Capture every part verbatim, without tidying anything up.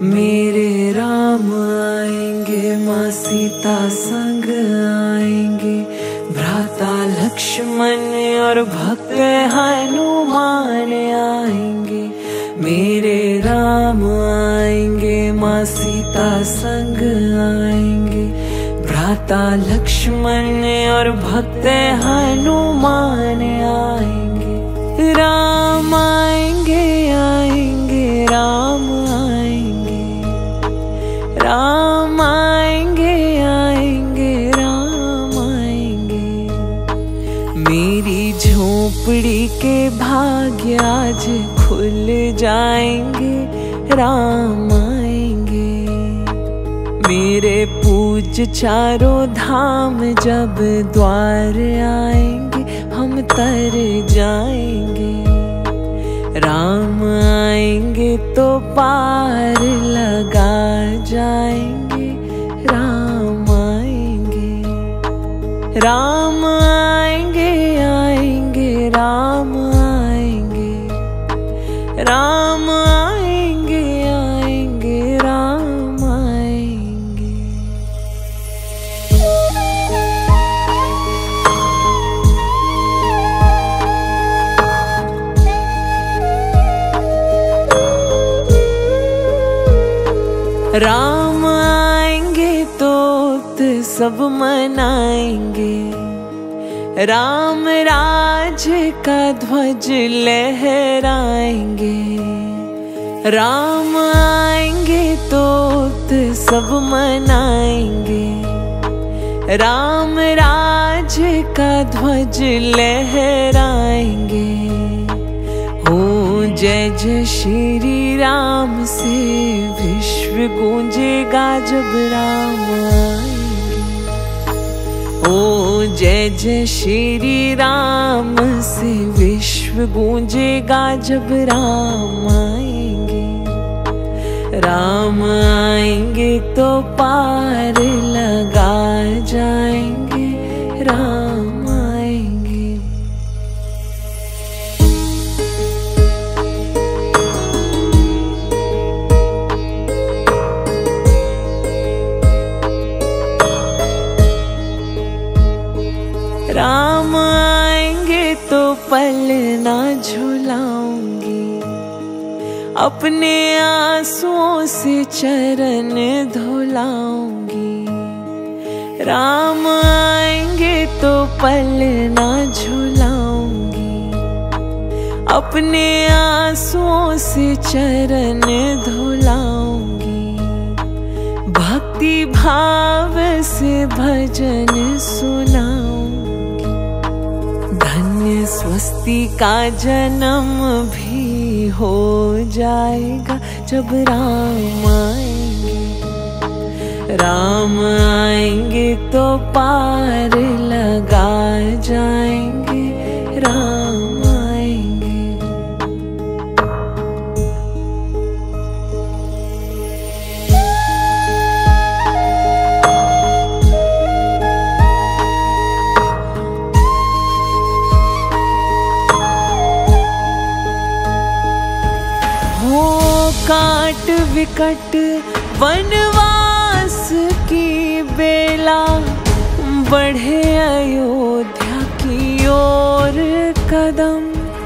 मेरे राम आएंगे, माँ सीता संग आएंगे, भ्राता लक्ष्मण और भक्त हनुमान आएंगे। मेरे राम आएंगे, माँ सीता संग आएंगे, भ्राता लक्ष्मण और भक्त हनुमान आएंगे। राम आएंगे आएंगे राम आएंगे, राम आएंगे आएंगे राम आएंगे। मेरी झोपड़ी के भाग्य आज खुल जाएंगे, राम आएंगे। मेरे पूज्य चारों धाम जब द्वार आएंगे, हम तर जाएंगे। राम आएंगे तो पार लगा जाएंगे, राम आएंगे। राम आएंगे आएंगे राम आएंगे, राम आएंगे आएंगे राम आएंगे। राम आएंगे तो सब मनाएंगे, राम राज का ध्वज लहराएंगे। राम आएंगे तो सब मनाएंगे, राम राज का ध्वज लहराएंगे। हो जय जय श्री राम से विश्व गूंजेगा जब राम आएंगे। ओ जय जय श्री राम से विश्व गूंजेगा जब राम आएंगे। राम आएंगे तो पार लगा जाएंगे, राम आएंगे। राम आएंगे तो पल ना झुलाऊंगी, अपने आंसुओं से चरण धुलाऊंगी। राम आएंगे तो पल ना झुलाऊंगी, अपने आंसुओं से चरण धुलाऊंगी। भक्ति भाव से भजन सुनाऊंगी, धन्य स्वस्ति का जन्म भी हो जाएगा जब राम आएंगे। राम आएंगे तो पार लगा जाएंगे, राम आएंगे। काट विकट वनवास की बेला, बढ़े अयोध्या की ओर कदम।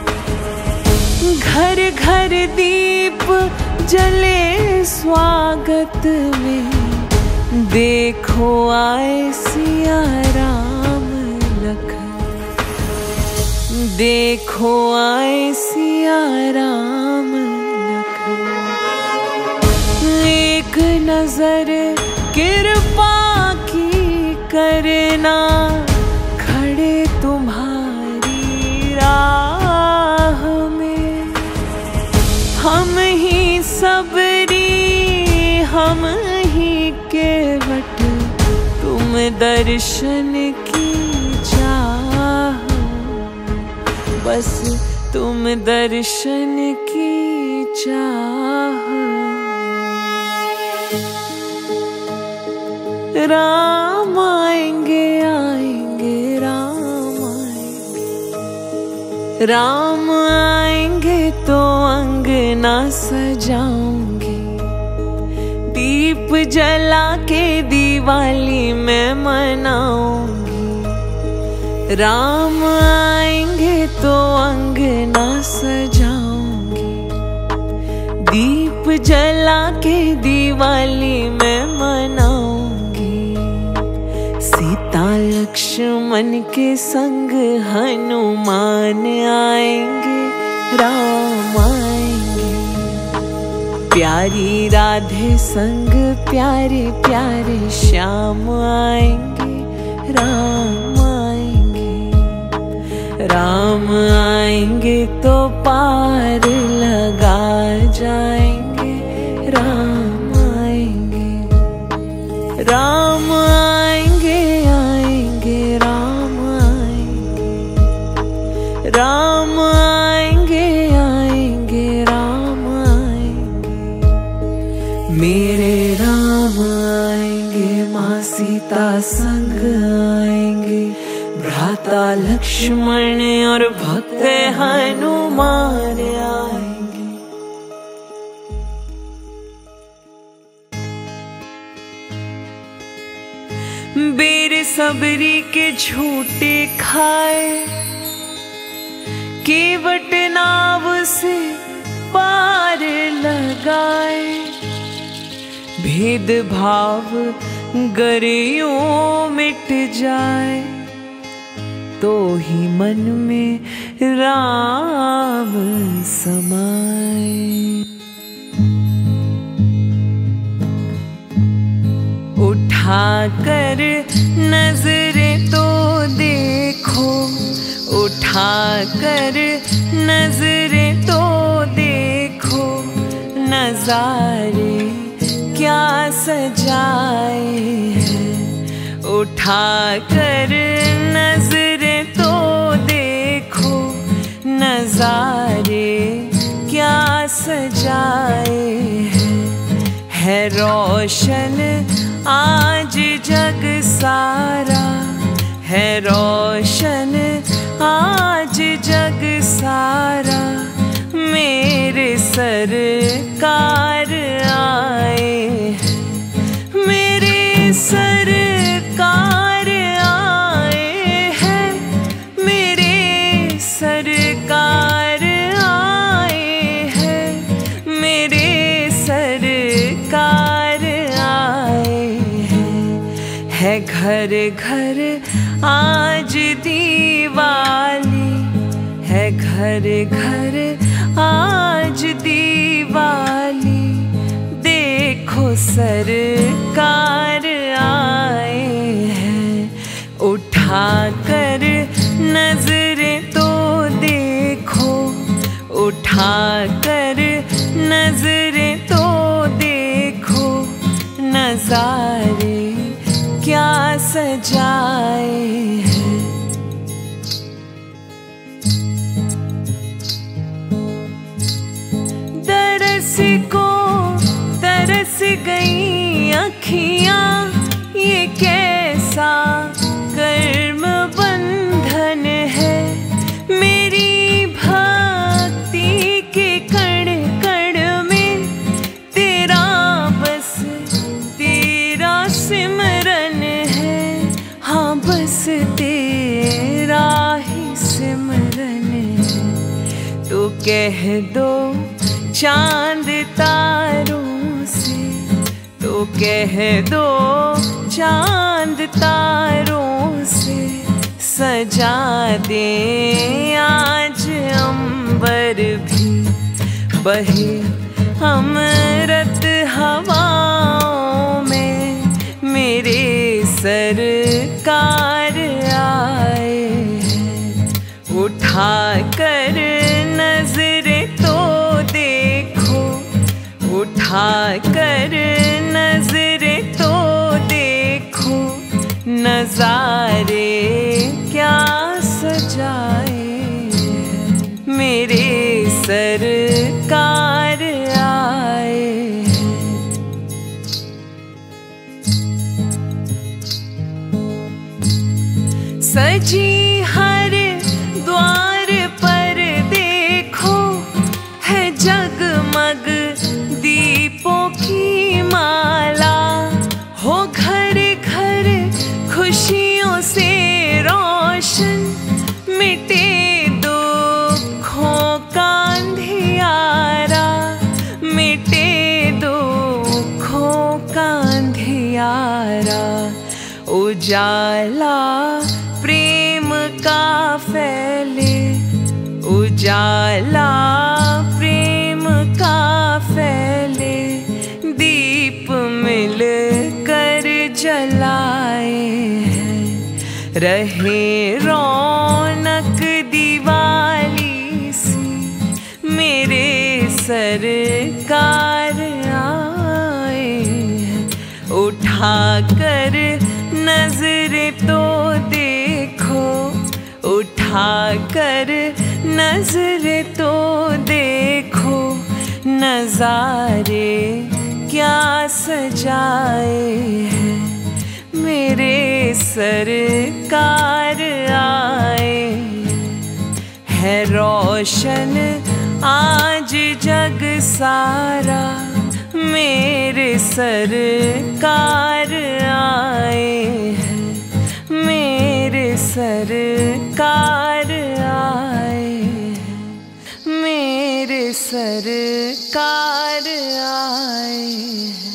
घर घर दीप जले स्वागत में, देखो आए सिया राम लखन। देखो आए सिया राम एक नजर कृपा की करना, खड़े तुम्हारी राह में। हम ही सबरी हम ही केवट, तुम दर्शन की चाह। बस तुम दर्शन की चाह। राम आएंगे आएंगे राम आएंगे, राम आएंगे तो अंगना सजाऊंगी, दीप जला के दिवाली मैं मनाऊंगी। राम आएंगे तो अंगना सजाऊंगी। दीप जला के दिवाली मैं मनाऊंगी। सीता लक्ष्मण के संग हनुमान आएंगे, राम आएंगे। प्यारी राधे संग प्यारे प्यारे श्याम आएंगे, राम आएंगे। राम आएंगे तो पार लगा जाएंगे, राम आएंगे। राम आएंगे आएंगे राम आएंगे। राम आएंगे आएंगे राम आएंगे। मेरे राम आएंगे, माँ सीता संग आएंगे। भ्राता लक्ष्मण और भक्त हनुमान आएंगे। बेर सबरी के झूठे खाए, केवट नाव से पार लगाए। भेद भाव गरियों मिट जाए, तो ही मन में राम समाए। उठाकर नजरें तो देखो, उठाकर नजरें तो देखो। नजारे क्या सजाए हैं। उठाकर नजरें तो देखो, नजारे क्या सजाए हैं। है रोशन आज जग सारा, है रोशन आज जग सारा। मेरे सरकार आए हैं, मेरे सरकार आए हैं। मेरे सरकार आए हैं, मेरे सरकार आए हैं। है घर घर आज दिवाली, है घर घर आज दिवाली। देखो सरकार आए हैं। उठाकर नजरें तो देखो, उठाकर नजरें तो देखो। नजारे क्या सजाए हैं। तरस को तरस गई अखियां, ये कैसा कर्म बंधन है। मेरी भक्ति के कण कण में तेरा बस तेरा सिमरन है। हाँ बस तेरा ही सिमरन है। तो कह दो चांद तारों से, तो कह दो चांद तारों से। सजा दे आज अंबर भी, बहे अमृत हवाओं में। मेरे सरकार आए हैं। उठाकर नजरें तो देखो, उठाकर नजरें तो देखो। नजारे क्या सजाए हैं। मेरे सरकार आए हैं। सजी हर द्वार पर देखो, है जगमग दीपों की माला। उजाला प्रेम का फैले, उजाला प्रेम का फैले, दीप मिल कर जलाए हैं, रहे रौनक दिवाली सी, मेरे सरकार आए हैं। उठा कर नजर तो देखो, उठा कर नजर तो देखो, नजारे क्या सजाए हैं, मेरे सरकार आए है। रोशन आज जग सारा, मेरे सरकार आए हैं, मेरे सरकार आए हैं, मेरे सरकार आए हैं।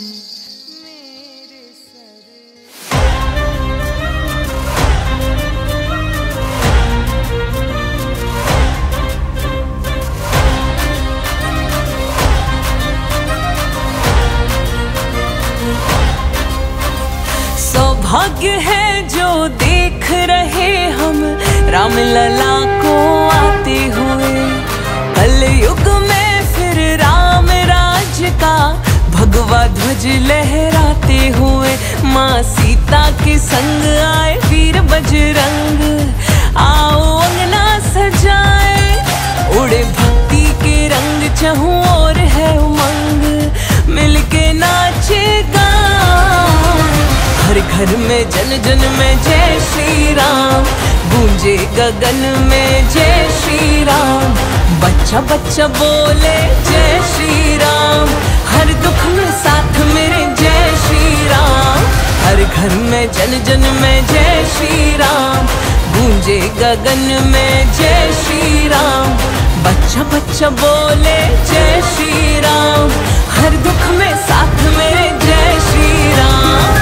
सौभाग्य है जो देख रहे हम राम लला को आते हुए, कल युग में फिर राम राज का भगवा ध्वज लहराते हुए। माँ सीता के संग आए वीर बजरंग, आओ अंगना सजाए, उड़े भक्ति के रंग, चहुं और है उमंग, मिलके नाचेगा हर घर में जन जन में जय श्री राम, गूंजे गगन में जय श्री राम, बच्चा बच्चा बोले जय श्री राम, हर दुख में साथ मेरे जय श्री राम, हर घर में जन जन में जय श्री राम, गूंजे गगन में जय श्री राम, बच्चा बच्चा बोले जय श्री राम, हर दुख में साथ मेरे जय श्री राम।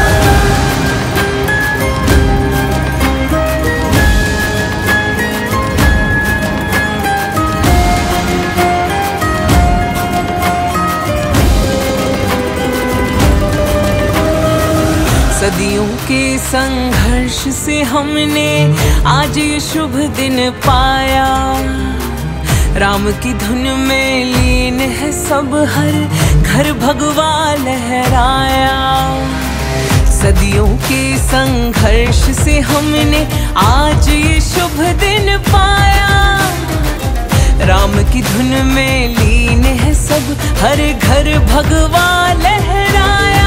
सदियों के संघर्ष से हमने आज ये शुभ दिन पाया, राम की धुन में लीन है सब, हर घर भगवा लहराया। सदियों के संघर्ष से हमने आज ये शुभ दिन पाया, राम की धुन में लीन है सब, हर घर भगवा लहराया।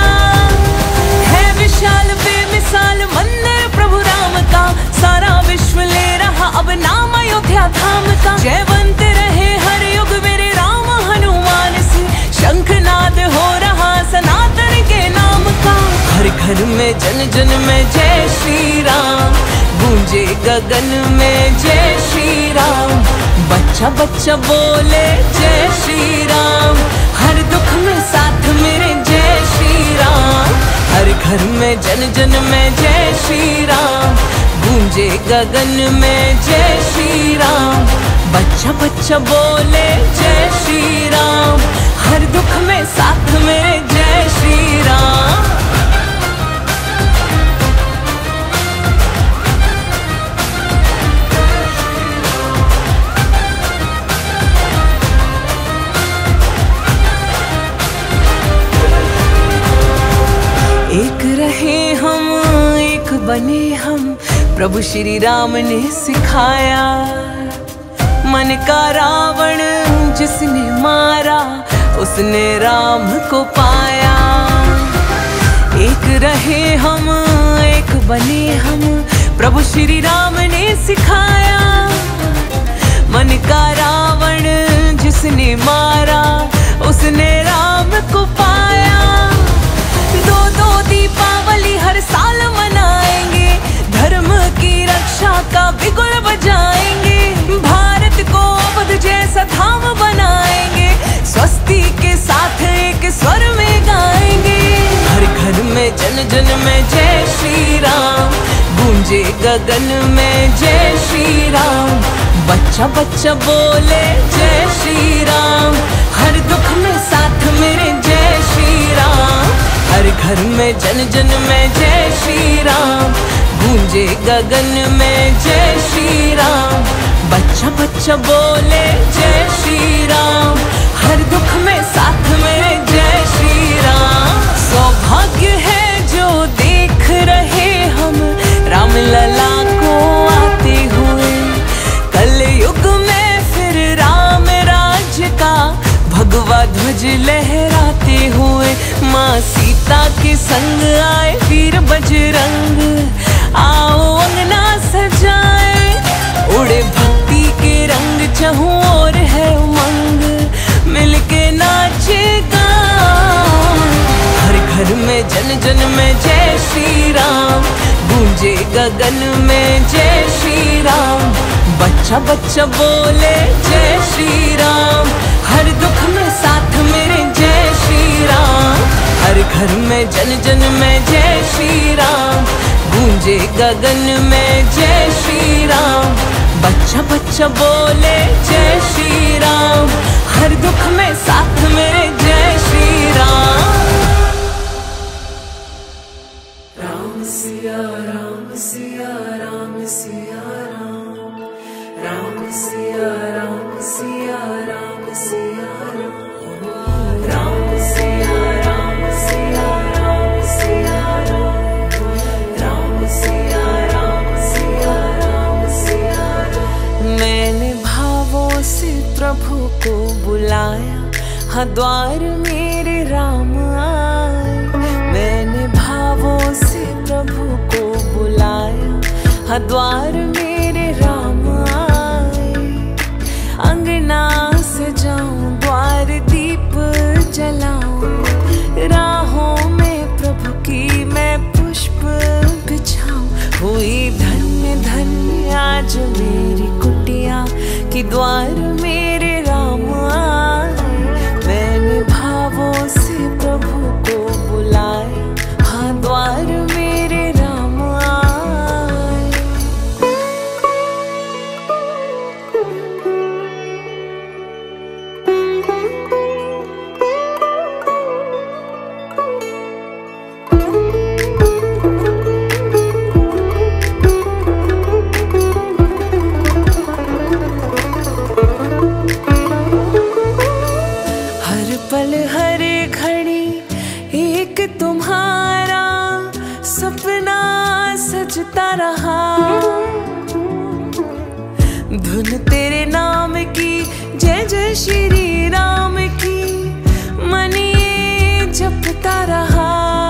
विशाल बेमिसाल मंदिर प्रभु राम का, सारा विश्व ले रहा अब नाम अयोध्या धाम का, जयवंत रहे हर युग मेरे राम हनुमान से, शंखनाद हो रहा सनातन के नाम का। हर घर में जन जन में जय श्री राम, गूंजे गगन में जय श्री राम, बच्चा बच्चा बोले जय श्री राम, हर दुख में साथ मेरे जय श्री राम, हर घर में जन जन में जय श्री राम, गूंजे गगन में जय श्री राम, बच्चा बच्चा बोले जय श्री राम, हर दुख में साथ मेरे जय श्री राम। एक रहे हम एक बने हम, प्रभु श्री राम ने सिखाया, मन का रावण जिसने मारा उसने राम को पाया। एक रहे हम एक बने हम, प्रभु श्री राम ने सिखाया, मन का रावण जिसने मारा उसने राम को पाया। दो दो दीपावली हर साल मनाएंगे, धर्म की रक्षा का बिगुल बजाएंगे, भारत को अवध जैसा धाम बनाएंगे, स्वस्ति के साथ एक स्वर में गाएंगे। हर घर में जन जन में जय श्री राम, गूंजे गगन में जय श्री राम। बच्चा बच्चा बोले जय श्री राम, हर दुख में साथ मेरे जय श्री राम। हर घर में जन जन में जय श्री राम, गूंजे गगन में जय श्री राम। बच्चा बच्चा बोले जय श्री राम, हर दुख में साथ मेरे जय श्री राम। सौभाग्य है जो देख रहे हम राम लला को आते हुए। कल युग में फिर राम राज्य का भगवा ध्वज लहराते हुए। माँ सीता के संग आए वीर बजरंग, आओ अंगना सजाए। उड़े भक्ति के रंग चहुं और है उमंग, मिलके नाचेगा। हर घर में जन जन में जय श्री राम, गूंजे गगन में जय श्री राम। बच्चा बच्चा बोले जय श्री राम, हर दुख में साथ मेरे जय श्री राम। हर घर में जन जन में जय श्री राम, गूंजे गगन में जय श्री राम। बच्चा बच्चा बोले जय श्री राम, हर दुख में साथ मेरे जय श्री राम। राम सिया राम सिया राम सिया राम, राम सिया राम सिया राम सिया राम, राम सिया राम सिया राम सिया राम, राम सिया राम सिया राम सिया राम। मैंने भावों से प्रभु को बुलाया, हाँ द्वार मेरे राम आए। मैंने भावों से प्रभु को बुलाया, हाँ द्वार मेरे राम आए। अंगना सजाऊं, द्वार दीप जलाऊं, राहों में प्रभु की मैं पुष्प बिछाऊं। हुई धन्य धन्य आज मेरी कुटिया, कि द्वार मेरे राम आए। मैंने भावों से प्रभु को बुलाया, हाँ द्वार मेरे राम आए। हर पल हर घड़ी एक तुम्हारा सपना सजता रहा। धुन तेरे नाम की जय जय श्री राम की, मन ये जपता रहा।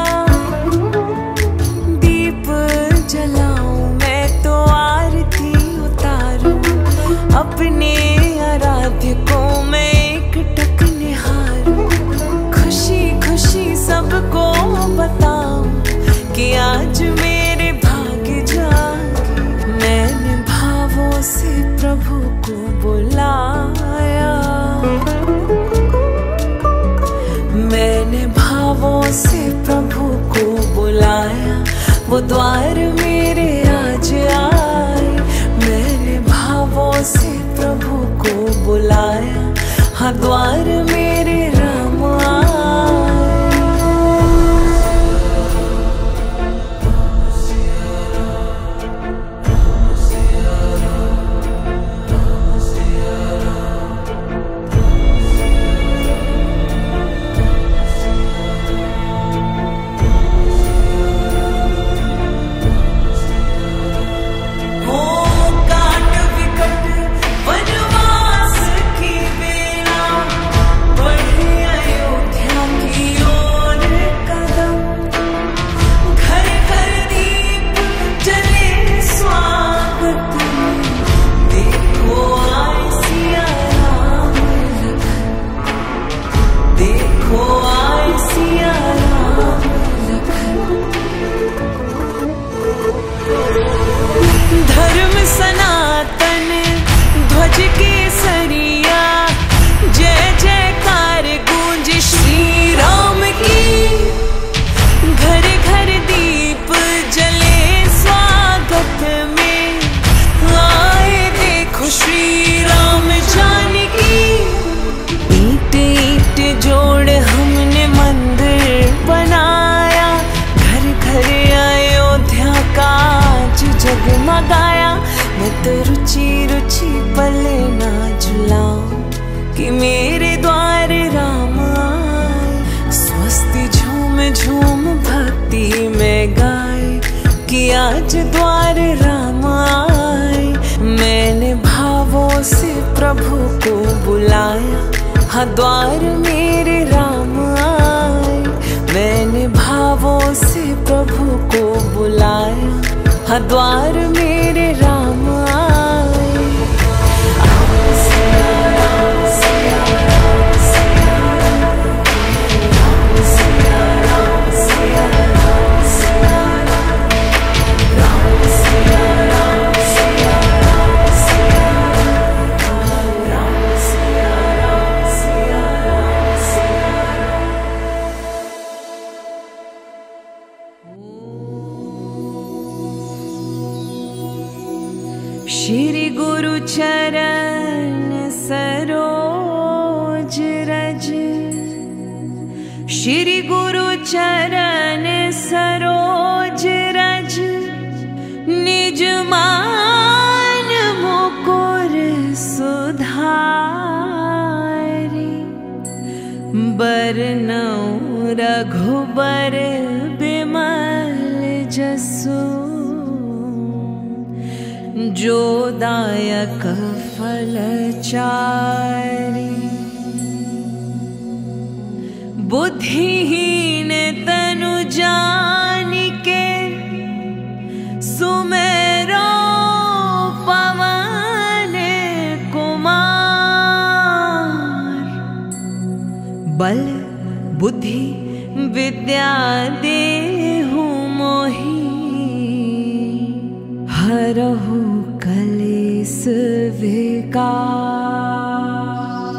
दीप जलाऊं मैं तो आरती उतारूं, अपने आराध्य को मैं एक टक निहारूं। खुशी खुशी सबको बताऊं कि आज मेरे भाग्य जागे। मैंने भावों से प्रभु को बुलाया, मैंने भावों से प्रभु को बुलाया। वो द्वार मेरे आज आए। मैंने भावों से प्रभु को बुलाया, हाँ द्वार मेरे राम आए। आज द्वार राम आए। मैंने भावों से प्रभु को बुलाया, हाँ द्वार मेरे राम आए। मैंने भावों से प्रभु को बुलाया, हाँ द्वार मेरे राम आए। श्री गुरु चरण सरोज रज, श्री गुरु चरण सरोज रज। निज मान मुकुर सुधारि, बरनउँ रघुबर बिमल जसु। जो दायक फल चारि, बुद्धिहीन तनु जानिके। सुमेरो पवन कुमार, बल बुद्धि विद्या देहु मोहि। हरहु कलेस विकार,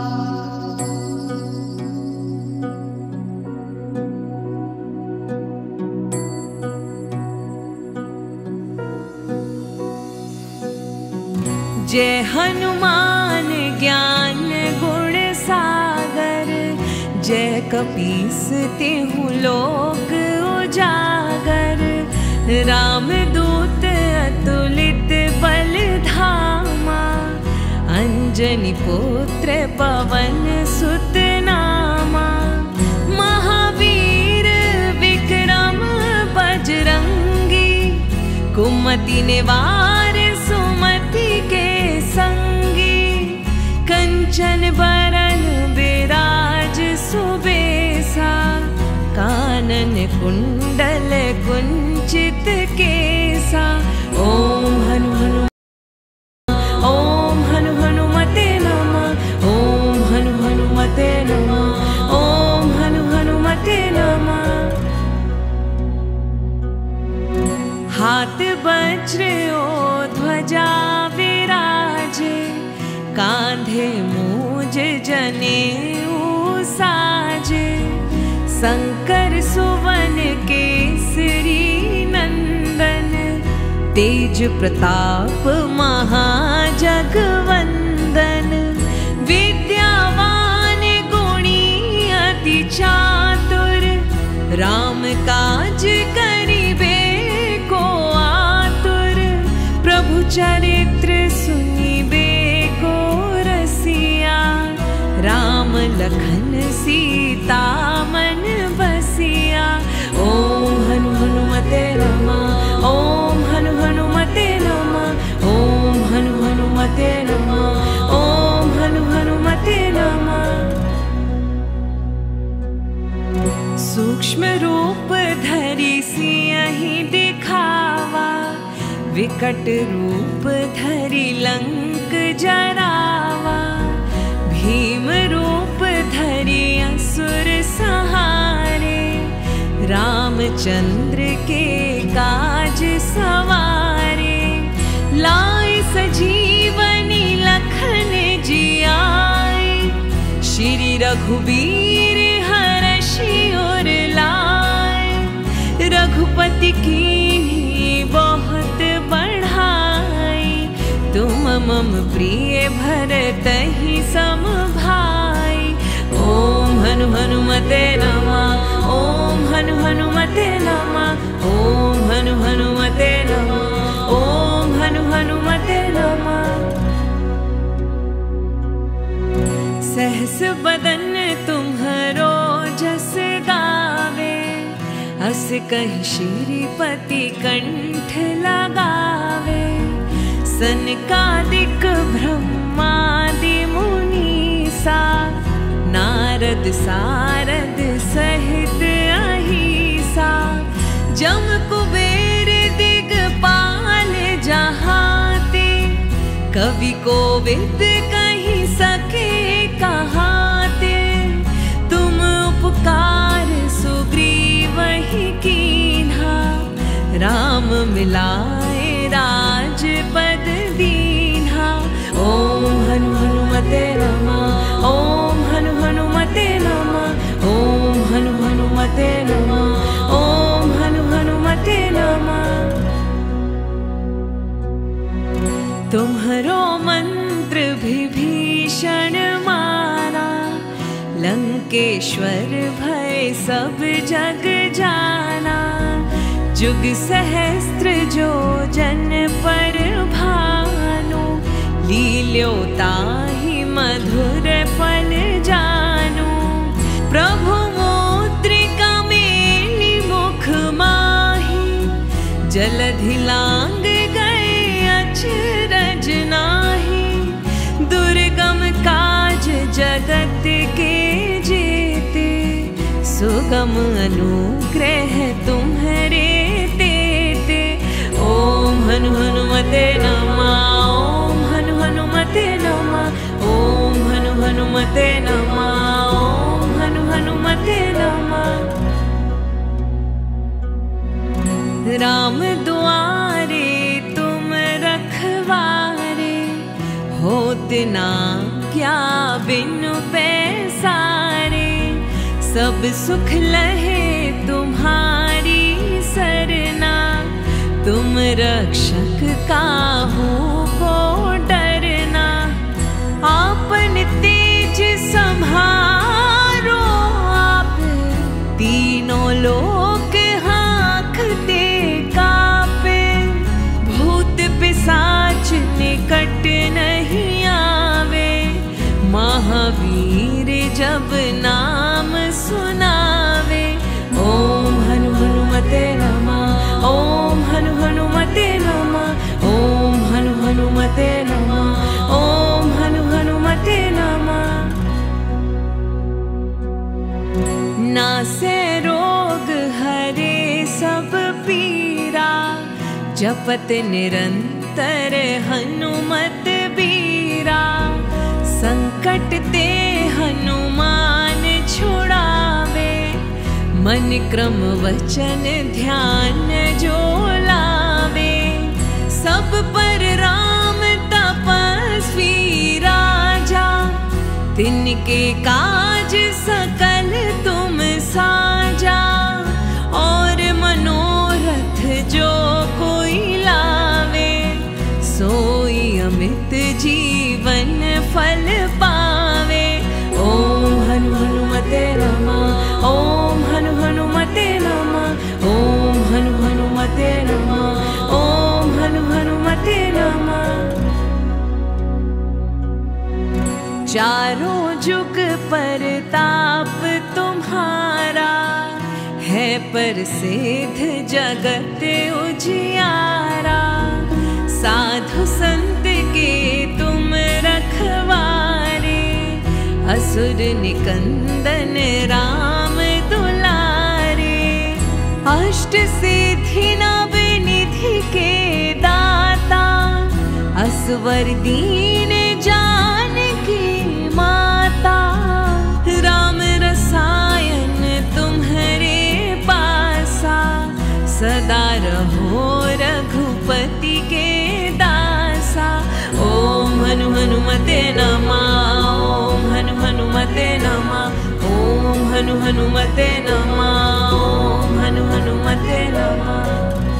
जय हनुमान ज्ञान गुण सागर। जय कपीस तिहु लोक उजागर। रामदूत अतुलित बल धामा, अंजनी पुत्र पवन सुत नामा। महावीर विक्रम बजरंगी, कुमति निवार सुमति के संगी। कंचन बरन विराज सुबेसा, कानन कुंडल कुंचित केसा। ओम हनु हनु ओम हनु हनुमते नमः। ओम हनु हनुमते नमः। ओम हनु हनुमते नमः। हाथ वज्र ओ ध्वजा विराजे, कांधे मूज जनेऊ साजे। शंकर सुवन केसरी नंदन, तेज प्रताप महाजगवंदन। विद्यावान गुणी अति चातुर, राम काज करिबे को आतुर। प्रभु चरित्र सुनिबे को रसिया, राम लखन सीता मन बसिया। ओम हनु हनुमते नमः। ओम हनु हनुमते नमः। ओम हनु हनुमते नमः। ओम हनु हनुमते नमः। सूक्ष्म रूप धरि सियहि दिखावा, विकट रूप धरि लंक जरावा। भीम रूप धरि असुर सहारे, रामचंद्र के काज सवारे। लाए सजीवनी लखन जियाए, श्री रघुबीर हरषि उर लाए। रघुपति कीन्ही बहुत बढ़ाई, तुम मम प्रिय भरतहि सम भाई। ओम हनु हनुमते नमः। ओम हनु हनुमते नमः। ओम हनु हनुमते नमः। ओम हनु हनुमते नमः। सहस बदन तुम्हरो जस गावे, बस कहीं श्रीपति कंठ लगावे। सनकादिक ब्रह्मादि मुनीसा, नारद सारद सहित अहिसा। जम कुबेर दिगपाल जहाते, कवि कोविद कहीं सके कहाते। तुम उपकार सुग्रीव ही कीन्हा, राम मिलाए राजपद दीन्हा। ओम हनु हनुमते नमः, ओम हनु हनुमते नमः, ओम हनु हनुमते नमः, ओम हनु हनुमते नमः। तुम्हारो मंत्र विभीषण माना, लंकेश्वर भय सब जग जाना। जुग सहस्त्र जो जन पर भानु, लील्योताहि मधुर फल जानु। प्रभु मुद्रिका मेलि मुख माही, जलधि लांग गए अचरज नाहि। दुर्गम काज जगत के जेते, सुगम अनुग्रह तुम्हारे तेते। ओम हनु हनुमते नमः, ओम हनु हनुमते नमः, ओम हनु हनुमते नमः, ओम हनु हनुमते नमः। राम दुआरे तुम रखवारे, होत ना क्या बिनु पैसारे। सब सुख लहे तुम्हारी सरना, तुम रक्षक काहू को डरना। आपन तेज संहारो आप, तीनों लोक हाँकते कापे। भूत पिशाच निकट नहीं आवे, महावीर जब नाम सुनावे। ओम हनु हनुमते नमः, ओम हनु हनुमते नमः, ओम हनु हनुमते नमः, ओम हनु हनुमते नमः। नासे रोग हरे सब पीरा, जपत निरंतर हनुमत बीरा। संकट ते हनुमान छुड़ावे, मन क्रम वचन ध्यान जो लावे। सब पर राम तपस्वी राजा, तिनके काज सकल तुम साजा। और मनोरथ जो कोई लावे, सोई अमित जीवन फल पावे। ओम हनु हनुमते नमः, ओम हनु हनुमते नमः, ओम हनु हनुमते नमः, ओम हनु हनुमते नमः। चारों जुग परताप तुम्हारा, है प्रसिद्ध जगत उजियारा। साधु संत के तुम रखवारे, असुर निकंदन राम दुलारे। अष्ट सिद्धि नव निधि के दाता, असवर दीन जानकी माता। राम रसायन तुम्हारे पासा, सदा रहो रघुपति के दासा। ओम हनु हनुमते नमः, ओम हनु हनुमते नमः, ओम हनु हनुमते नमः, ओम हनु हनुमते नमः।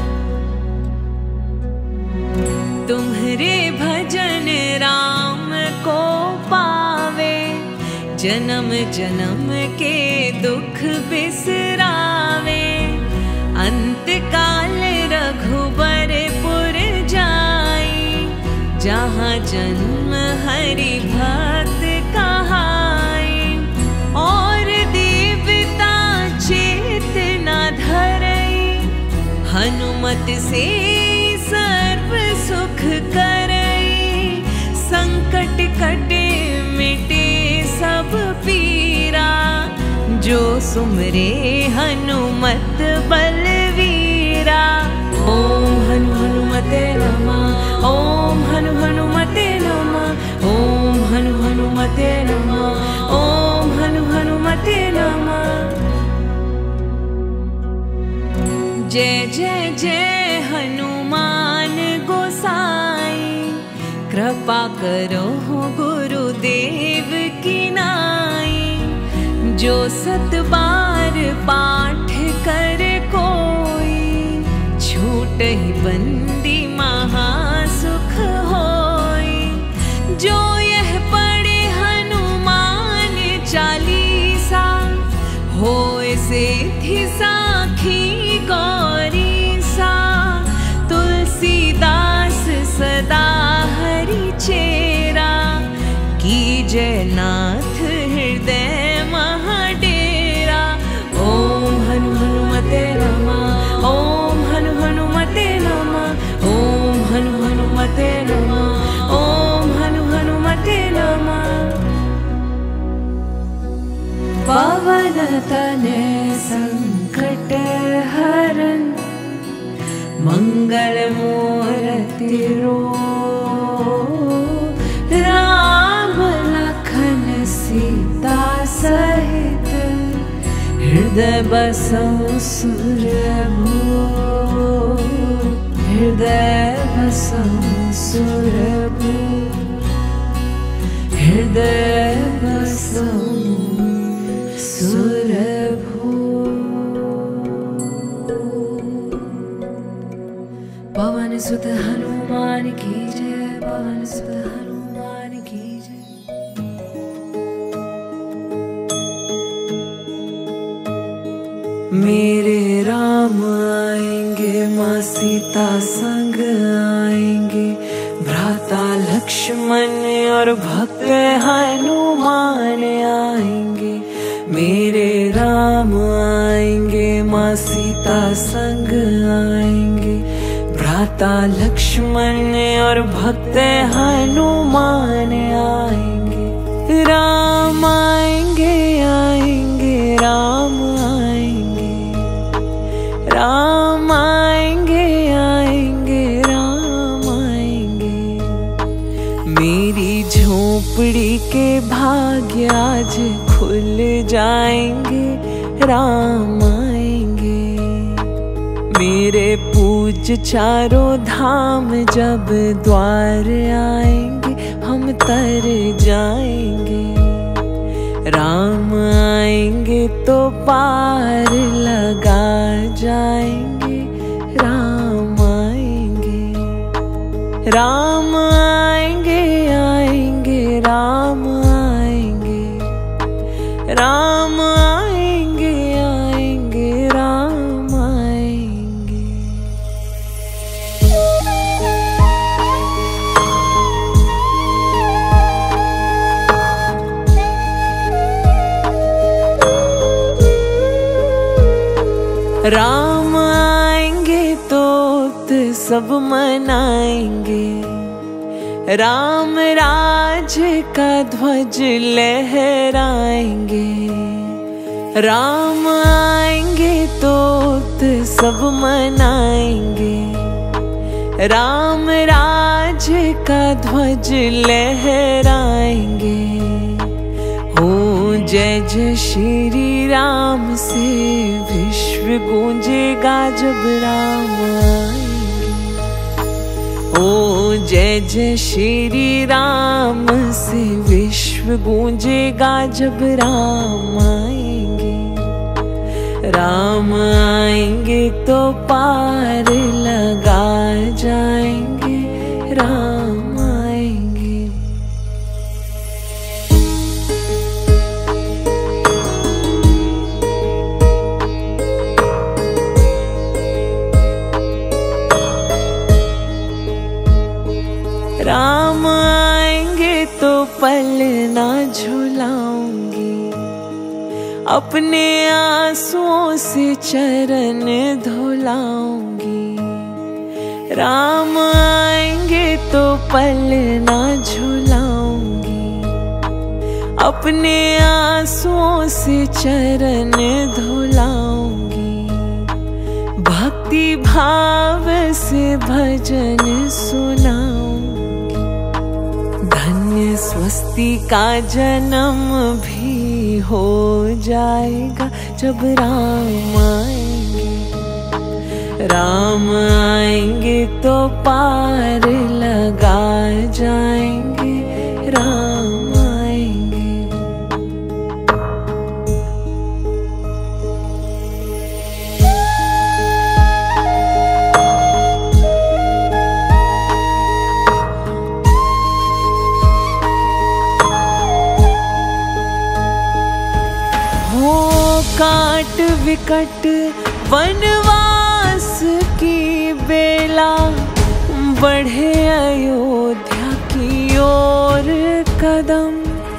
तुम्हारे भजन राम को पावे, जन्म जन्म के दुख बिसरावे। अंत काल रघुबरपुर जाई, जहाँ जन्म हरि भक्त कहाई। और देवता चेतना धर नाथ से सर्व सुख करई, संकट कटे मिटे सब पीरा, जो सुमरे हनुमत बलवीरा। ओम हनु हनुमते नमः, ओम हनु हनुमते नमः, ओम हनु हनुमते नमः, ओम हनु हनुमते नमः। जय जय जय हनुमान गोसाई, कृपा करो गुरुदेव की नाई। जो सत बार पाठ कर कोई, छूटहि बंदी महासुख होई। जो यह पढ़े हनुमान चालीसा, होय सिद्धि साखी गौरी सा। तुलसीदास सदा हरि चेरा, कीजय नाथ हृदय महाडेरा। ओम हनु हनुमते नमः, ओम हनु हनुमते नमः, ओम हनु हनुमते नमः, ओम हनु हनुमते नमः। पवन तनय संकट हरन, मंगल मूर्ति राम लखन सीता सहित, हृदय बसौ सुरभूप, हृदय बसौ सुरभूप, हृदय बसौ सुरभूप। पवन सुत हनुमान की जय, पवन सुत हनुमान की जय। मेरे राम आएंगे, माँ सीता संग आएंगे, भ्राता लक्ष्मण और भक्त हनुमान आएंगे। मेरे राम आएंगे, माँ सीता संग आएंगे, भ्राता लक्ष्मण और भक्त हनुमान आएंगे। राम आएंगे आएंगे राम आएंगे, राम आएंगे आएंगे राम आएंगे। मेरी झोपड़ी के भाग्य आज खुल जाएंगे, राम आएंगे। मेरे पूज चारों धाम जब द्वार आएंगे, हम तर जाएंगे। राम आएंगे तो पार लगा जाएंगे, राम आएंगे। राम आएंगे आएंगे राम आएंगे, राम आएंगे आएंगे राम आएंगे। राम आएंगे तो सब मनाएंगे, राम राज का ध्वज लहराएंगे। राम आएंगे तो सब मनाएंगे, राम राज का ध्वज लहराएंगे। हो जय जय श्री राम से विश्व गूंजेगा जब राम आएंगे। ओ जय जय श्री राम से विश्व गूंजेगा जब राम आएंगे। राम आएंगे तो पार लगा जाएंगे, राम आएंगे। राम आएंगे तो पल ना झुलाऊंगी, अपने आंसुओं से चरण धुलाऊंगी। राम आएंगे तो पल ना झुलाऊंगी, अपने आंसुओं से चरण धुलाऊंगी, भक्ति भाव से भजन सुनाऊंगी। धन्य स्वस्ति का जन्म भी हो जाएगा जब राम आएंगे। राम आएंगे तो पार लगा जाएंगे, राम आएंगे। हो काट विकट वनवास की बेला, बढ़े अयोध्या की ओर कदम।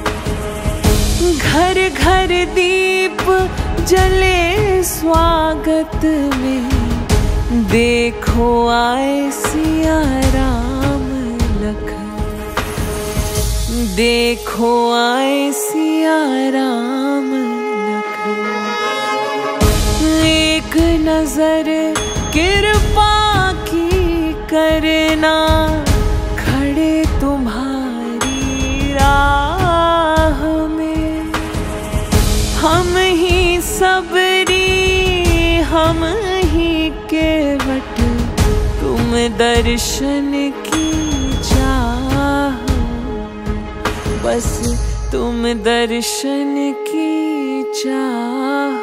घर घर दीप जले स्वागत में, देखो आए सिया राम लखन, देखो आए सिया राम लखन। एक नजर कृपा की करना, खड़े तुम्हारी राह में। हम ही सबरी हम ही केवट, तुम दर्शन की चाह, बस तुम दर्शन की चाह।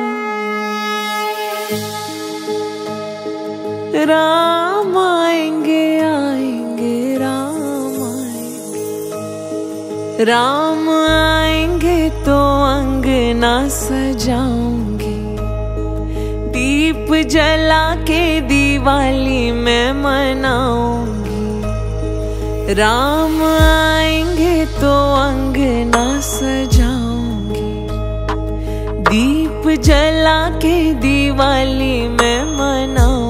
राम आएंगे आएंगे राम आएंगे, राम आएंगे तो अंगना सजाऊंगी, दीप जला के दिवाली में मनाऊंगी। राम आएंगे तो अंगना सजाऊंगी, दीप जला के दिवाली में मनाऊंगी।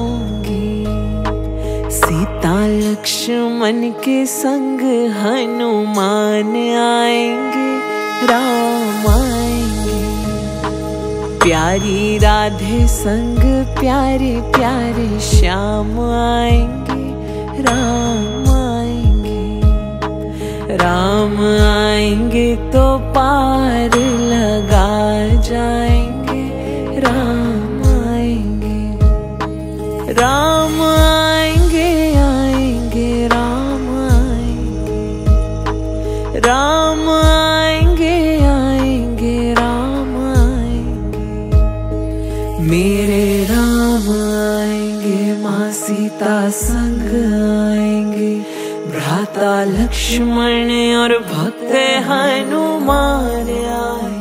सीता लक्ष्मण के संग हनुमान आएंगे, राम आएंगे। प्यारी राधे संग प्यारे प्यारे श्याम आएंगे, राम आएंगे। राम आएंगे तो पार लगा जाएंगे, राम आएंगे। राम आएंगे आएंगे राम आएंगे, राम आएंगे आएंगे राम आएंगे। मेरे राम आएंगे, माँ सीता संग आएंगे, भ्राता लक्ष्मण और भक्त हनुमान आएंगे।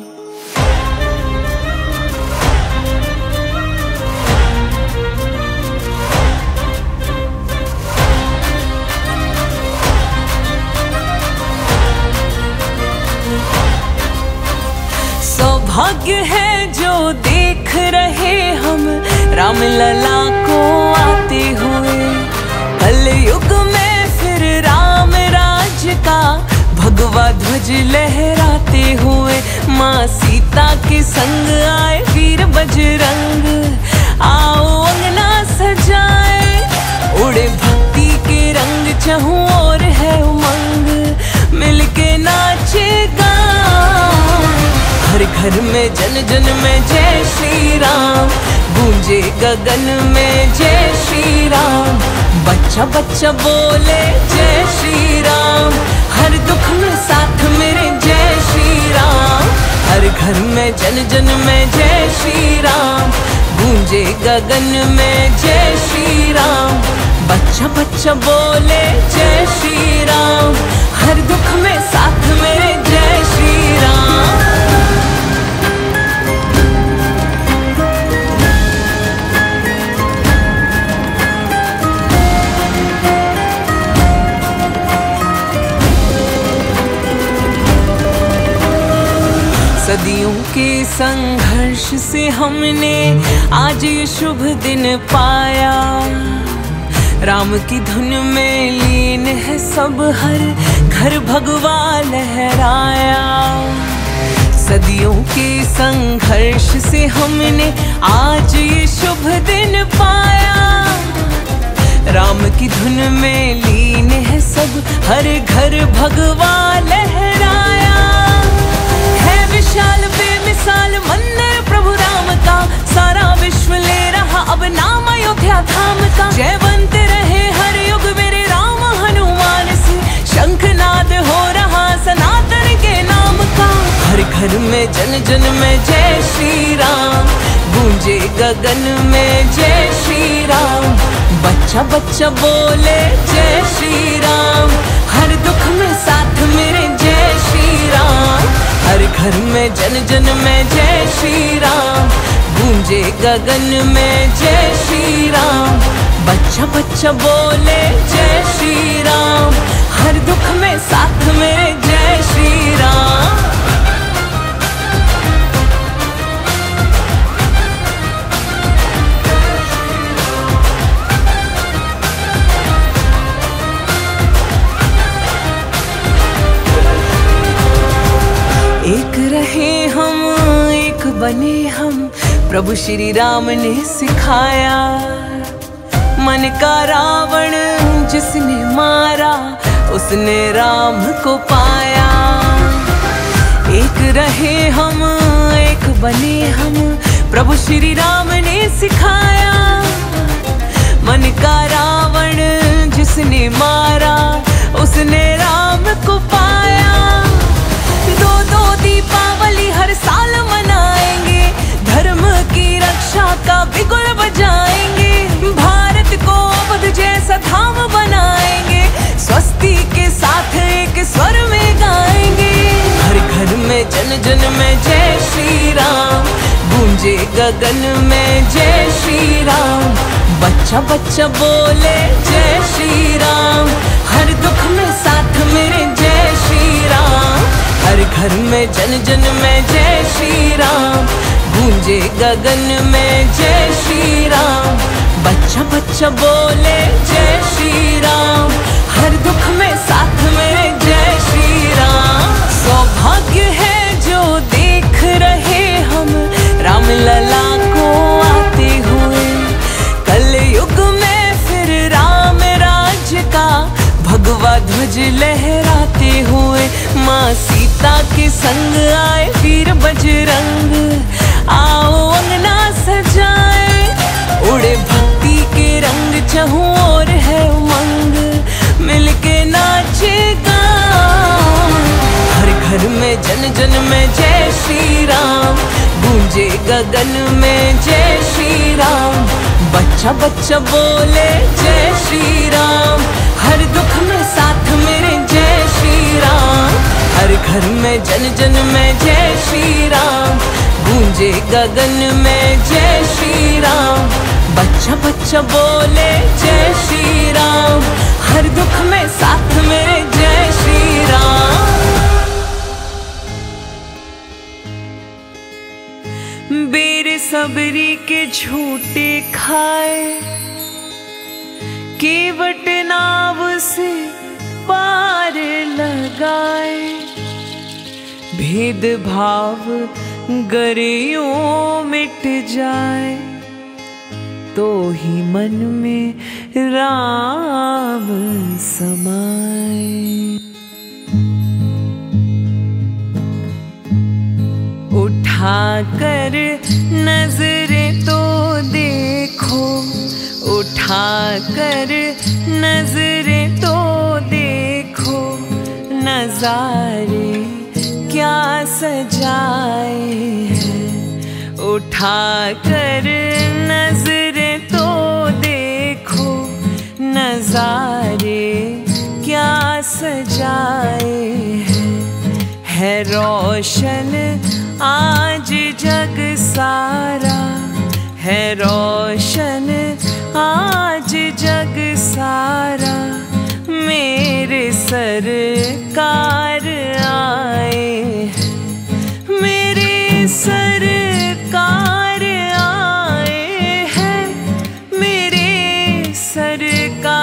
सौभाग्य है जो देख रहे हम राम लला को आते हुए। कल युग में फिर राम राज का भगवा ध्वज लहराते हुए। माँ सीता के संग आए वीर बजरंग, आओ अंगना सजाए, उड़े भक्ति के रंग, चहुं और है उमंग, मिलके नाचे गाए। हर घर में जन जन में जय श्री राम, गूंजे गगन में जय श्री राम। बच्चा बच्चा बोले जय श्री राम, हर दुख में साथ मेरे जय श्री राम। हर घर में जन जन में जय श्री राम, गूंजे गगन में जय श्री राम। बच्चा बच्चा बोले जय श्री राम, हर दुख में साथ मेरे जय श्री राम। सदियों के संघर्ष से हमने आज ये शुभ दिन पाया। राम की धुन में लीन है सब, हर घर भगवा लहराया। सदियों के संघर्ष से हमने आज ये शुभ दिन पाया। राम की धुन में लीन है सब, हर घर भगवा लहराया। है विशाल बेमिसाल मंदिर प्रभु राम का, सारा विश्व ले रहा अब नाम अयोध्या धाम का। जयवंत रहे हर युग मेरे राम हनुमान से, शंखनाद हो रहा सनातन के नाम का। हर घर में जन जन में जय श्री राम, गूंजे गगन में जय श्री राम। बच्चा बच्चा बोले जय श्री राम, हर दुख में साथ मेरे जय श्री राम। हर घर में जन जन में जय श्री राम, गूंजे गगन में जय श्री राम। बच्चा बच्चा बोले जय श्री राम, हर दुख में साथ मेरे जय श्री राम। एक रहे हम एक बने हम, प्रभु श्री राम ने सिखाया। मन का रावण जिसने मारा, उसने राम को पाया। एक रहे हम एक बने हम, प्रभु श्री राम ने सिखाया। मन का रावण जिसने मारा, उसने राम को पाया। दो दो दीपावली हर साल मनाएंगे, धर्म की रक्षा का बिगुल बजाएंगे। भारत को बुद्ध जैसा धाम बनाएंगे, स्वस्ति के साथ एक स्वर में गाएंगे। हर घर में जन जन में जय श्री राम, गूंजे गगन में जय श्री राम। बच्चा बच्चा बोले जय श्री राम, हर दुख में साथ मेरे जय श्री राम। हर घर में जन जन में जय श्री राम, गूंजे गगन में जय श्री राम। बच्चा बच्चा बोले जय श्री राम, हर दुख में साथ मेरे जय श्री राम। सौभाग्य है जो देख रहे हम राम लला को आते हुए। कल युग में फिर राम राज्य का भगवा ध्वज लहराते हुए। माँ सीता के संग आए वीर बजरंग, आओ अंगना सजाए। उड़े भक्ति के रंग चहुं और है उमंग, मिलके नाचेगा। हर घर में जन जन में जय श्री राम, गूंजे गगन में जय श्री राम। बच्चा बच्चा बोले जय श्री राम, हर दुख में साथ मेरे जय श्री राम। हर घर में जन जन में जय श्री राम, गूंजे गगन में जय श्री राम। बच्चा बच्चा बोले जय श्री राम, हर दुख में साथ मेरे जय श्री राम। बेर सबरी के झूठे खाए, केवट नाव से पार लगाए। भेद भाव गरियों मिट जाए, तो ही मन में राम समाए। उठाकर नजरें तो देखो, उठाकर नजरें तो देखो। नजारे क्या सजाए हैं, उठाकर नजरें तो देखो। नजारे क्या सजाए हैं, है रोशन आज जग सारा। है रोशन आज जग सारा, मेरे सरकार आए हैं। मेरे सरकार आए हैं, मेरे सरकार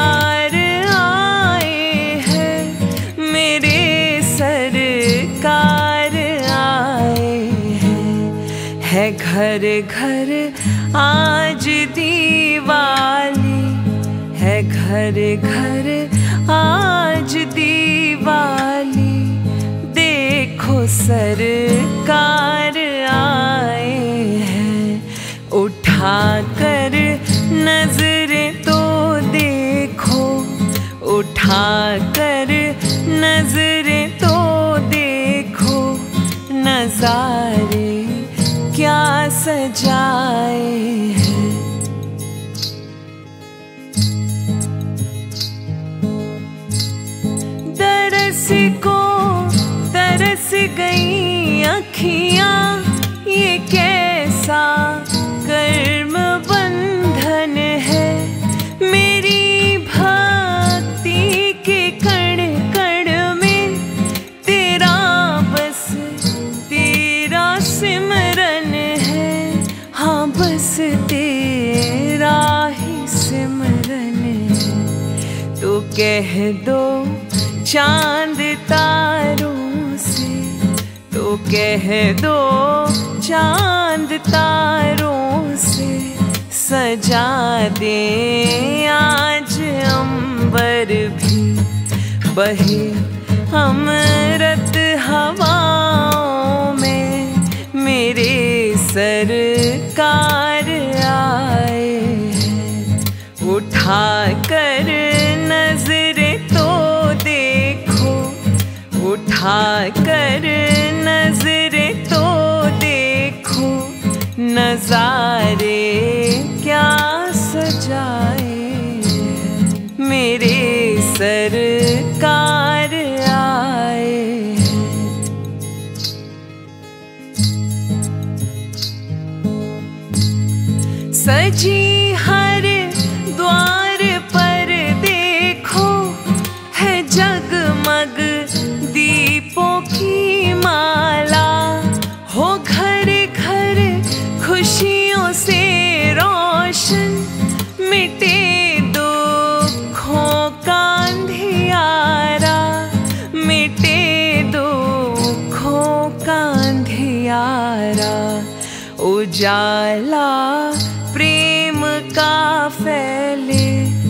है घर घर आज दिवाली, है घर घर आज दिवाली। देखो सरकार आए हैं, उठा कर नजरें तो देखो, उठा कर नजरें तो देखो। नजारे क्या सजाए हैं, तरस को तरस गई अखियां, ये कैसा कर्म बंधन है। मेरी भक्ति के कण कण में तेरा बस तेरा सिमरन है। हाँ बस तेरा ही सिमरन है। तो कह दो चांद तारों से, तो कह दो चांद तारों से, सजा दे आज अंबर भी। बहे अमृत हवाओं में मेरे सरकार आए हैं। उठा कर नजरें तो देखो, उठा कर नजरें तो देखो। नजारे क्या सजाए हैं, मेरे सरकार आए हैं। सजी हर द्वार पर देखो, है जगमग दीपों की माला। हो घर घर खुशियों से रोशन, मिटे दुखों का अंधियारा, मिटे दुखों का अंधियारा। उजाला प्रेम का फैले,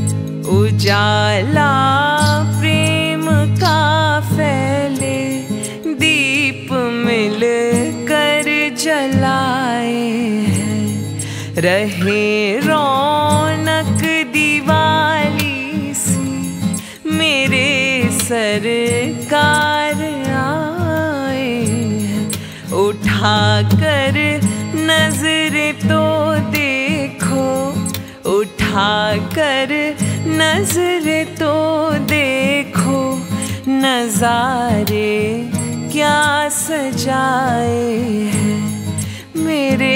उजाला प्रेम का फैले। दीप मिल कर जलाए हैं, रहे रौनक दिवाली सी। मेरे सरकार आए हैं। उठा कर नजरें तो देखो, उठा कर नजरें तो देखो। नजारे क्या सजाए हैं, मेरे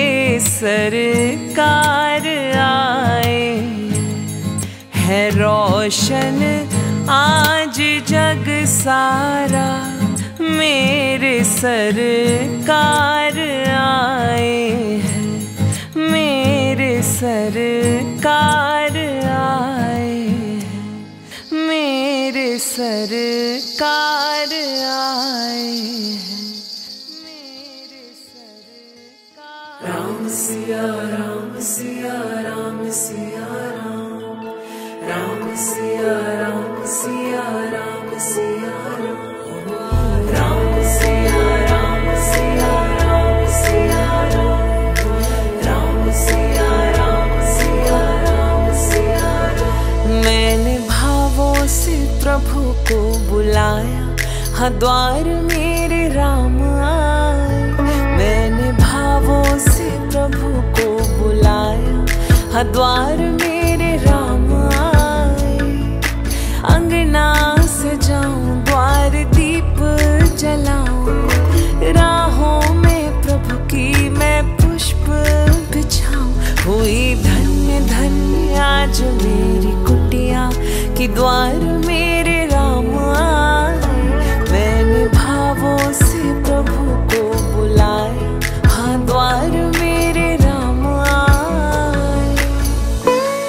सरकार आए है। रोशन आज जग सारा, मेरे सरकार आए हैं। मेरे सरकार आए हैं, मेरे सरकार आए हैं, मेरे सरकार। राम सिया राम सिया राम सिया राम, राम सिया राम सिया राम सिया राम, राम सिया राम सिया राम सिया राम, राम सिया राम सिया राम सिया राम। मैंने भावों से प्रभु को बुलाया, हाँ द्वार मेरे राम आए। मैंने भावों से प्रभु को बुलाया, हाँ द्वार मेरे राम आए। अंगना सजाऊं, द्वार दीप जलाऊं, राहों में प्रभु की मैं पुष्प बिछाऊं। हुई धन्य धन्य आज मेरी कुटिया, कि द्वार मेरे राम आए। मैंने भावों से प्रभु को बुलाया, हाँ द्वार मेरे राम आए।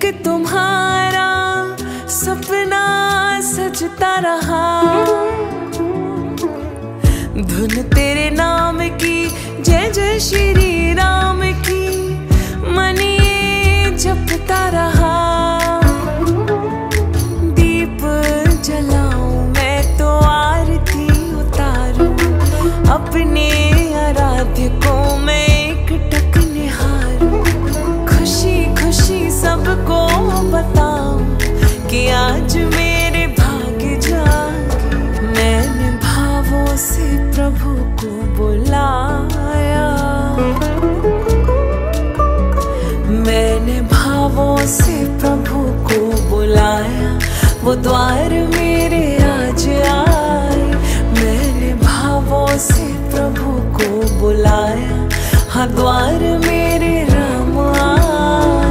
एक तुम्हारा सपना सजता रहा, धुन तेरे नाम की जय जय श्री राम की मन ये जपता रहा। दीप जलाऊं मैं तो आरती उतारूं, अपने आराध्य को मैं एक टक निहारूं। खुशी खुशी सबको बताऊं कि आज मेरे भाग्य जागे। मैंने भावों से प्रभु को बुलाया, मैंने भावों से प्रभु को बुलाया। वो द्वार मेरे आज आए, मैंने भावों से प्रभु को बुलाया। हाँ द्वार मेरे राम आए।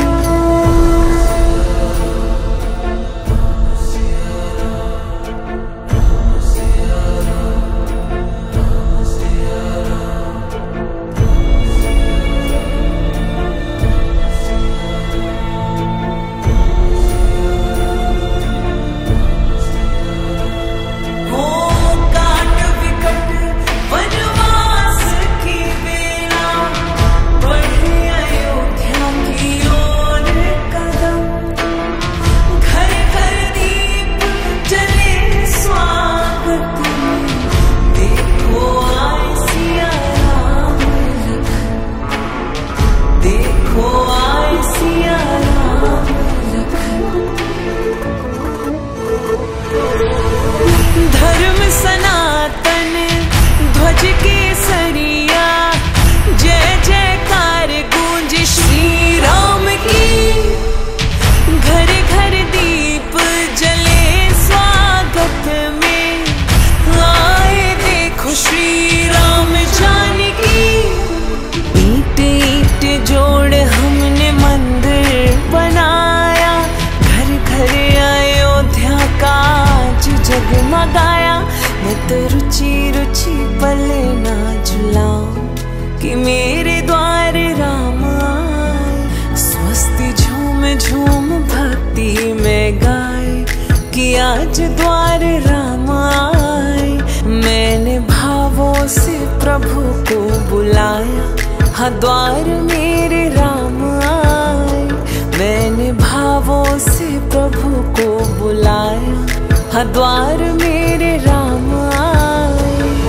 जगमगाया। मैं तो रुचि रुचि पले ना झुलाऊं कि मेरे द्वार राम आए। स्वस्ति झूम झूम भक्ति में गाए कि आज द्वार राम आए। मैंने भावों से प्रभु को बुलाया, हाँ द्वार मेरे राम आए। मैंने भावों से प्रभु को बुलाया, हाँ द्वार मेरे राम आए।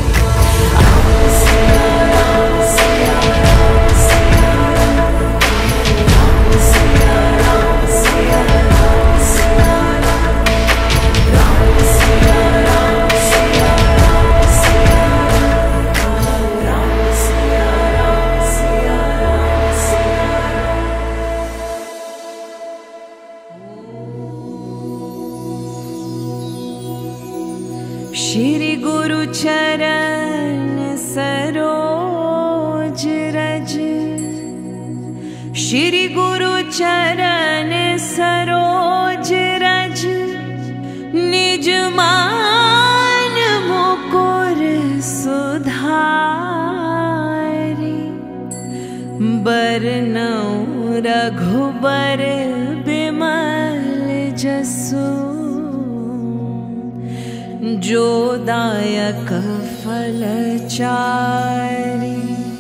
श्री गुरु चरण सरोज रज, श्री गुरु चरण सरोज रज। निज मान मुकुर सुधारी, बरनउँ रघुबर बिमल जसु। जो दायक फल चारि,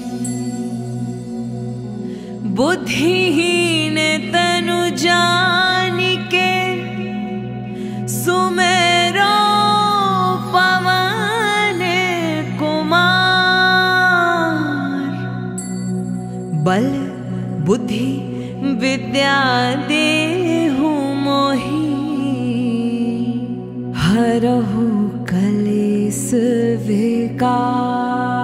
बुद्धिहीन तनु जानिके। सुमेरो पवन कुमार, बल बुद्धि विद्या देहु मोहि। हरहु कलेस विकार,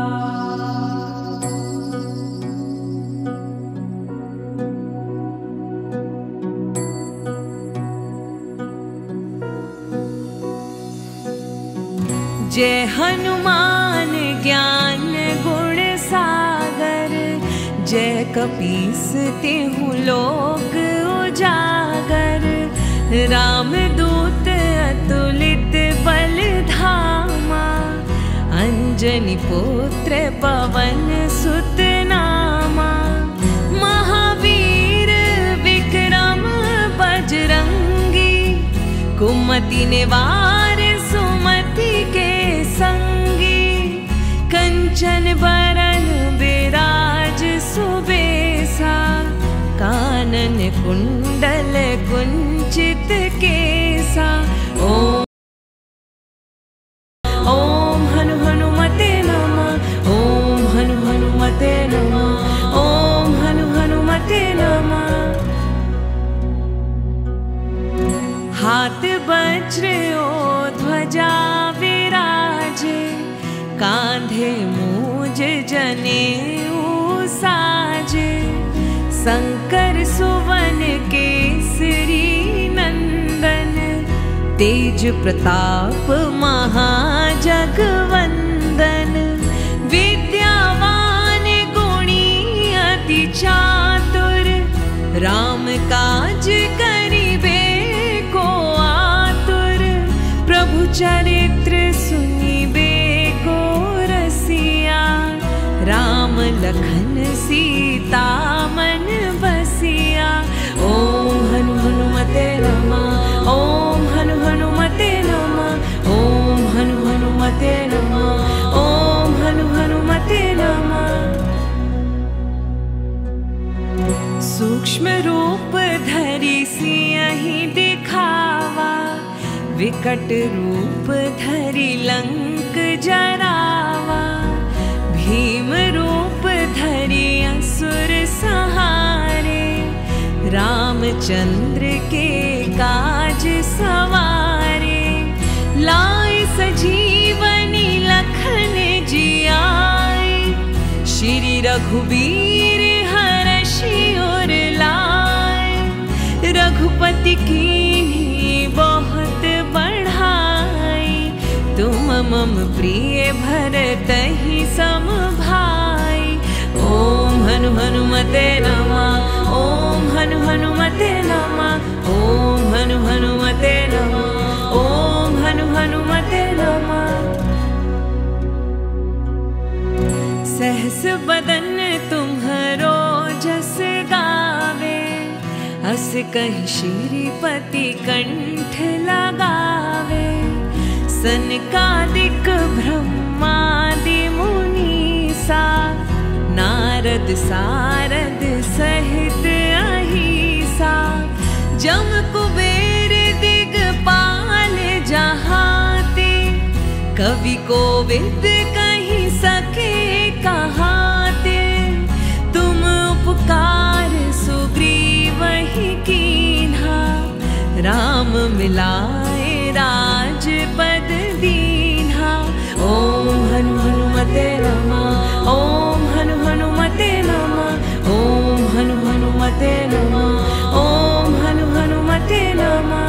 जय हनुमान ज्ञान गुण सागर। जय कपीस तिहुँ लोक उजागर। रामदूत अतुलित बल धामा, अंजनी पुत्र पवन सुत नामा। महावीर विक्रम कुमति निवार सुमति के संगी, कंचन बरन बिराज सुबेसा, कानन कुंडल कुंचित केसा। ओम ओम हनु हनुमते नमः, ओम हनु हनुमते नमः, ओम हनु हनुमते नमः। हाथ वज्र ओ ध्वजा विराजे, कांधे मूज जनेऊ साजे, शंकर सुवन केसरी नंदन, तेज प्रताप महाजगवंदन। विद्यावान गुणी अति चातुर, राम काज करिबे को आतुर। प्रभु चरित्र सुनिबे को रसिया, राम लखन सीता मन बसिया। ओम हनु हनुमते नमः, ओम हनु हनुमते नमः, ओम हनु हनुमते नमः, ओम हनु हनुमते नमः। सूक्ष्म रूप धरि सियहि दिखावा, विकट रूप धरि लंक जरावा। भीम रूप धरि असुर सहारे, रामचंद्र के काज सवारे। लाए सजीवनी लखन जियाए, श्री रघुबीर हरषि उर लाए। रघुपति कीन्ही बहुत बढ़ाई, तुम मम प्रिय भरतहि सम भाई। ओम हनु हनुमते नमः, ओम हनु हनुमते नमः, ओम हनु हनुमते नमः, ओम हनु हनुमते नमः। सहस बदन तुम्हरो जस गावे, अस कहि श्रीपति कंठ लगावे। सनकादिक ब्रह्मादि मुनीसा, नारद सारद सहित अहिसा। जम कुबेर दिगपाल जहाते, कवि कोविद कहि सके कहाते। तुम उपकार सुग्रीवहि कीन्हा, राम मिलाए राजपद दीन्हा। ओम हनु हनुमते नमः, ओम हनु हनुमते नमः, ओम हनु हनुमते नमः, ओम हनु हनुमते नमः।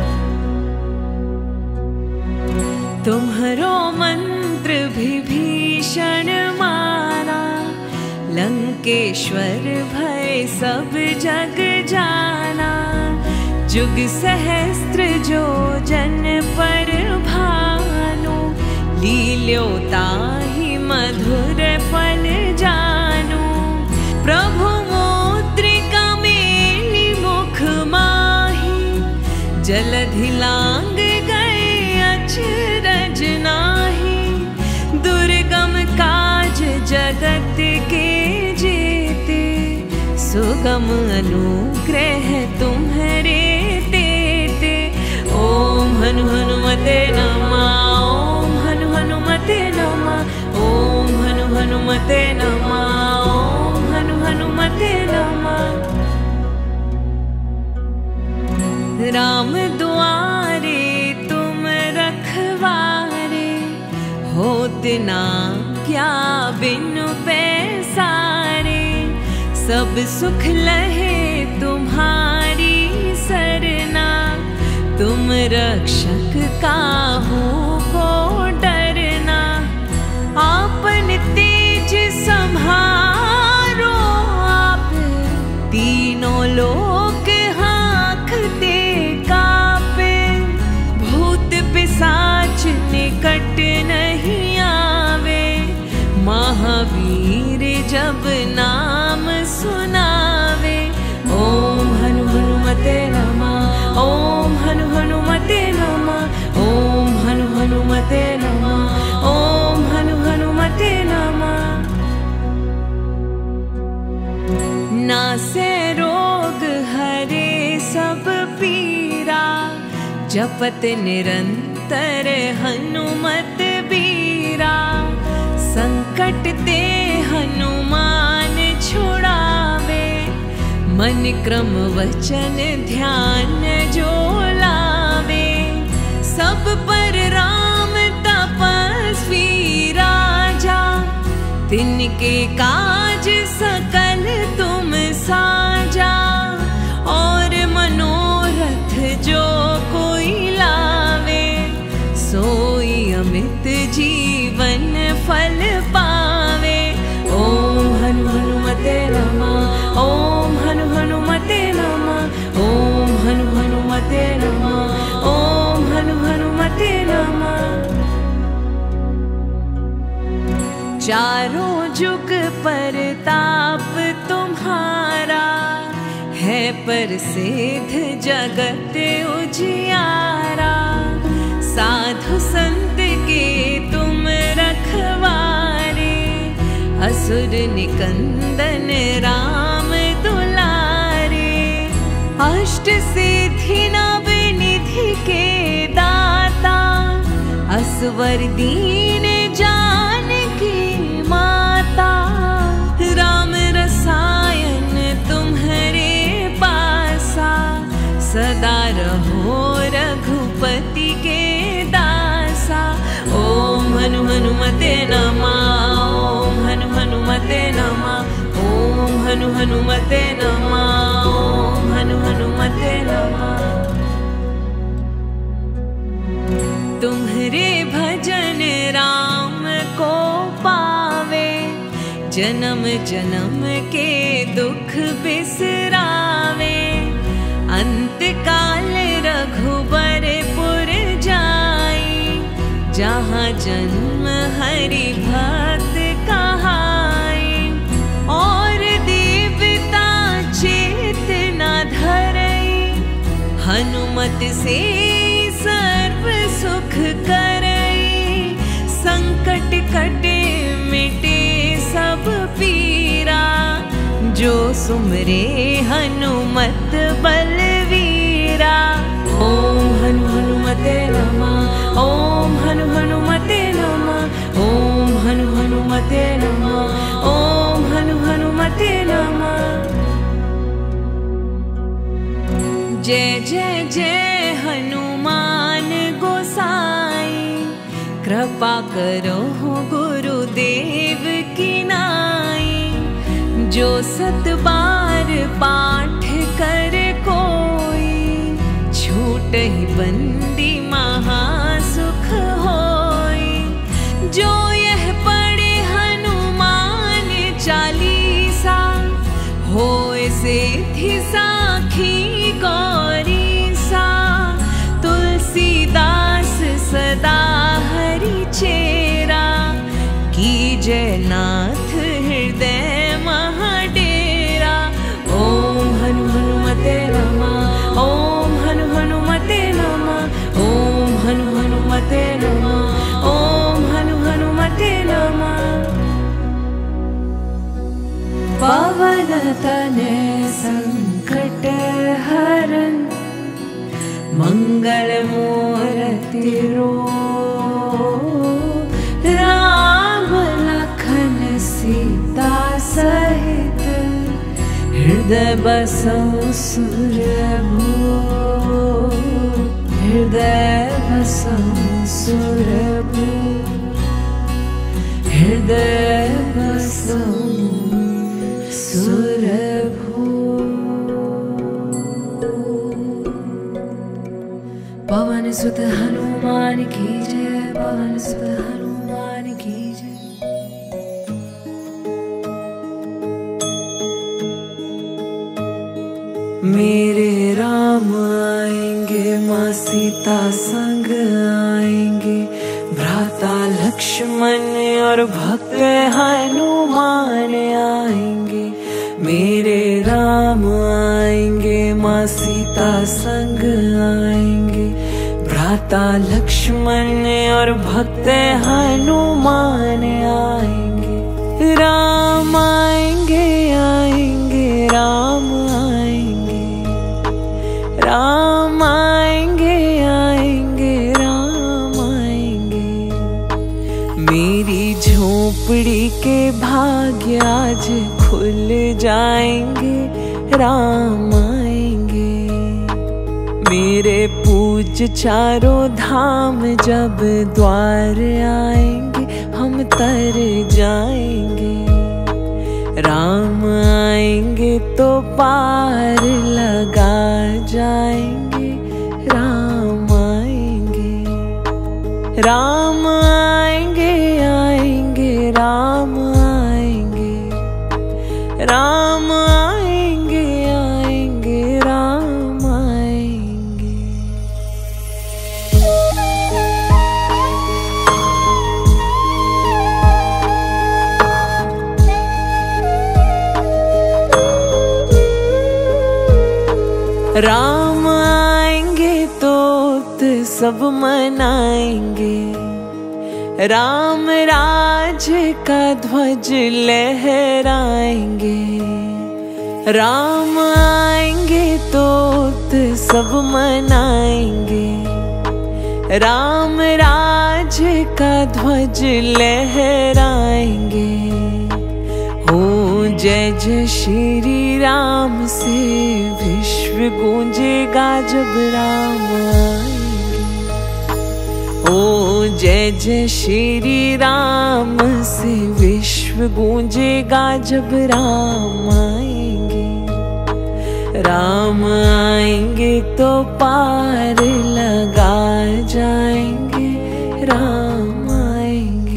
तुम्हरो मंत्र विभीषण माना, लंकेश्वर भय सब जग जाना। जुग सहस्त्र जो जन पर भानु, लील्यो ताहि मधुर फल जानु। प्रभु मुद्रिका मेलि मुख माहि, जलधि लांग गए अचरज नाहि। दुर्गम काज जगत के जेते, सुगम अनुग्रह तुम्हरे देते। ओम हनु हनुमते नमः, ओम हनु हनुमते नमः, ओम हनु हनुमते नमः, ओम हनु हनुमते नमः। राम दुआरे तुम रखवारे, होत ना क्या बिनु पैसारे। सब सुख लहे तुम्हारी सरना, तुम रक्षक काहू को डरना। आपन तेज संहारो आप, तीनों लोक हाँकते कापे। भूत पिशाच निकट नहीं आवे, महावीर जब नाम सुनावे। ओम हनु हनुमते नमः, ओम हनु हनुमते जपत निरंतर हनुमत बीरा, संकट ते हनुमान छुड़ावे। मन क्रम वचन ध्यान जो लावे, सब पर राम तपस्वी राजा। तिनके काज सकल तुम साजा, और मनोरथ जो कोई लावे। सोई अमित जीवन फल पावे। ओम हनु हनुमते नमः, ओम हनु हनुमते नमः, ओम हनु हनुमते नमः, ओम हनु हनुमते नमः। चारों जुग परताप तुम्हारा, है प्रसिद्ध जगत उजियारा। साधु संत के तुम रखवारे, असुर निकंदन राम दुलारे। अष्ट सिद्धि नव निधि के दाता, असवर दीन जानकी माता। राम रसायन तुम्हारे पासा, सदा रहो रघुपति के दासा। ओम हनु हनुमते नमः, ओम हनु हनुमते नमः, ओम हनु हनुमते नमः, ओम हनु हनुमते नमः। तुम्हारे भजन राम को पावे, जन्म जन्म के दुख बिसरावे। अंत काल रघुबरपुर जाई, जहाँ जन्म हरि भक्त कहाई। और देवता चेतना धरई, हनुमत से सर्व सुख करई। संकट कटे मिटे सब पीरा, जो सुमरे हनुमत बलवीरा। ओम हनु हनुमते नमः, ओम हनु हनुमते नमः, ओम हनु हनुमते नमः, ओम हनु हनुमते नमः। जय जय जय हनुमान गोसाई, कृपा करो गुरुदेव की नाई। जो सत बार पाठ कर कोई, छूटहि बंदी महासुख होई। जो यह पढ़े हनुमान चालीसा, होय सिद्धि साखी गौरी सा। तुलसीदास सदा हरि चेरा, कीजय नाथ हृदय महाडेरा। ओम हनु हनुमते नमः, ओम हनु हनुमते नमः, ओम हनु हनुमते नमः, ओम हनु हनुमते नमः। पवन तनय संकट हरन, मंगल मूर्ति रूप। राम लखन सीता सहित, हृदय बसौ सुरभूप। हृदय बसौ सुरभूप, हृदय बसौ सुरभूप। पवन सुत हनुमान की जय, पवन सुत हनुमान की जय। मेरे राम आएंगे, माँ सीता संग आएंगे। भ्राता लक्ष्मण और भक्त हनुमान आएंगे। मेरे राम आएंगे, माँ सीता संग आएंगे। भ्राता लक्ष्मण और भक्त हनुमान आएंगे। राम आएंगे आएंगे राम आएंगे, राम आएंगे आएंगे। झोपड़ी के भाग्य आज खुल जाएंगे, राम आएंगे। मेरे पूज चारों धाम जब द्वार आएंगे, हम तर जाएंगे। राम आएंगे तो पार लगा जाएंगे, राम आएंगे। राम आएंगे आएंगे राम आएंगे, राम आएंगे आएंगे राम आएंगे। राम आएंगे तो सब मनाएंगे, राम राज का ध्वज लहराएंगे। राम आएंगे तो सब मनाएंगे, राम राज का ध्वज लहराएंगे। हो जय जय श्री राम से विश्व गूंजेगा जब राम आएंगे। ओ जय जय श्री राम से विश्व गूंजेगा जब राम आएंगे। राम आएंगे तो पार लगा जाएंगे, राम आएंगे।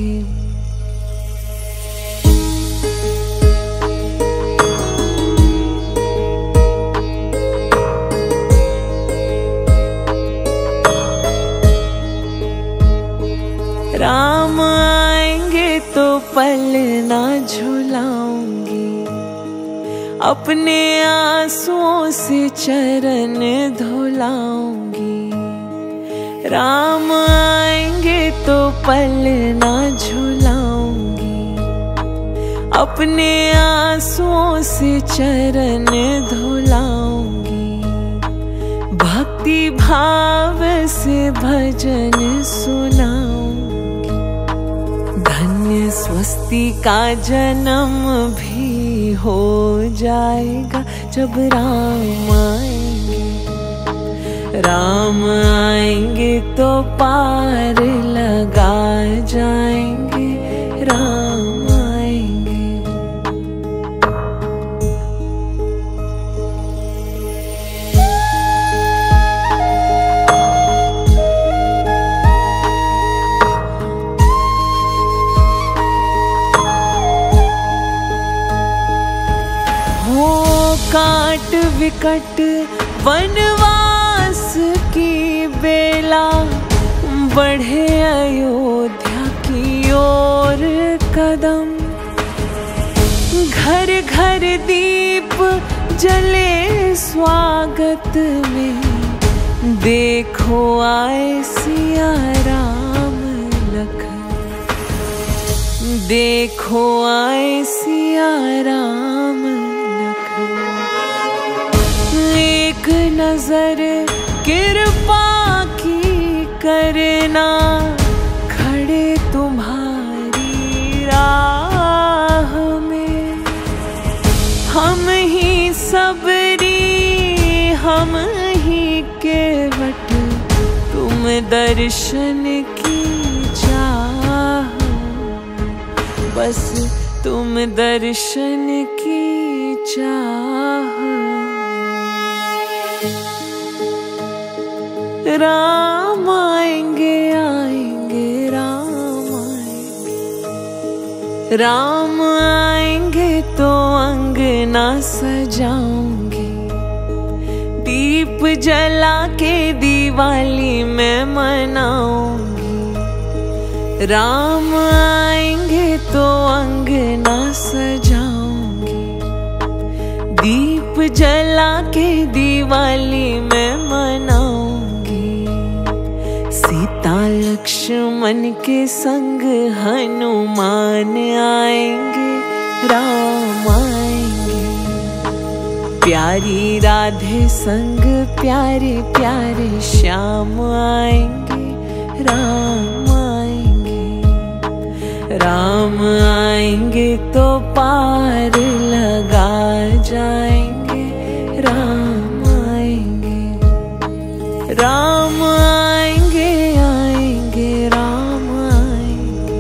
राम आएंगे तो पलना झुलाऊंगी, अपने आंसुओं से चरण धुलाऊंगी। राम आएंगे तो पलना झुलाऊंगी, अपने आंसुओं से चरण धुलाऊंगी। भक्ति भाव से भजन सुनाऊंगी, धन्य स्वस्ति का जन्म भी हो जाएगा जब राम आएंगे। राम आएंगे तो पार लगा जाएंगे, राम आएंगे। काट विकट वनवास की बेला, बढ़े अयोध्या की ओर कदम। घर घर दीप जले स्वागत में, देखो आए सिया राम लखन। देखो आए सिया राम एक नजर कृपा की करना, खड़े तुम्हारी राह में। हम ही सबरी हम ही केवट, तुम दर्शन की चाह। बस तुम दर्शन की चाह। राम आएंगे आएंगे राम आएंगे, राम आएंगे तो अंगना सजाऊंगी। दीप जला के दिवाली मैं मनाऊंगी। राम आएंगे तो अंगना सजाऊंगी। दीप जला के दिवाली मैं मनाऊंगी। सीता लक्ष्मण के संग हनुमान आएंगे, राम आएंगे। प्यारी राधे संग प्यारे प्यारे श्याम आएंगे, राम आएंगे। राम आएंगे तो पार लगा जाएंगे। राम आएंगे, राम आएंगे, आएंगे राम आएंगे,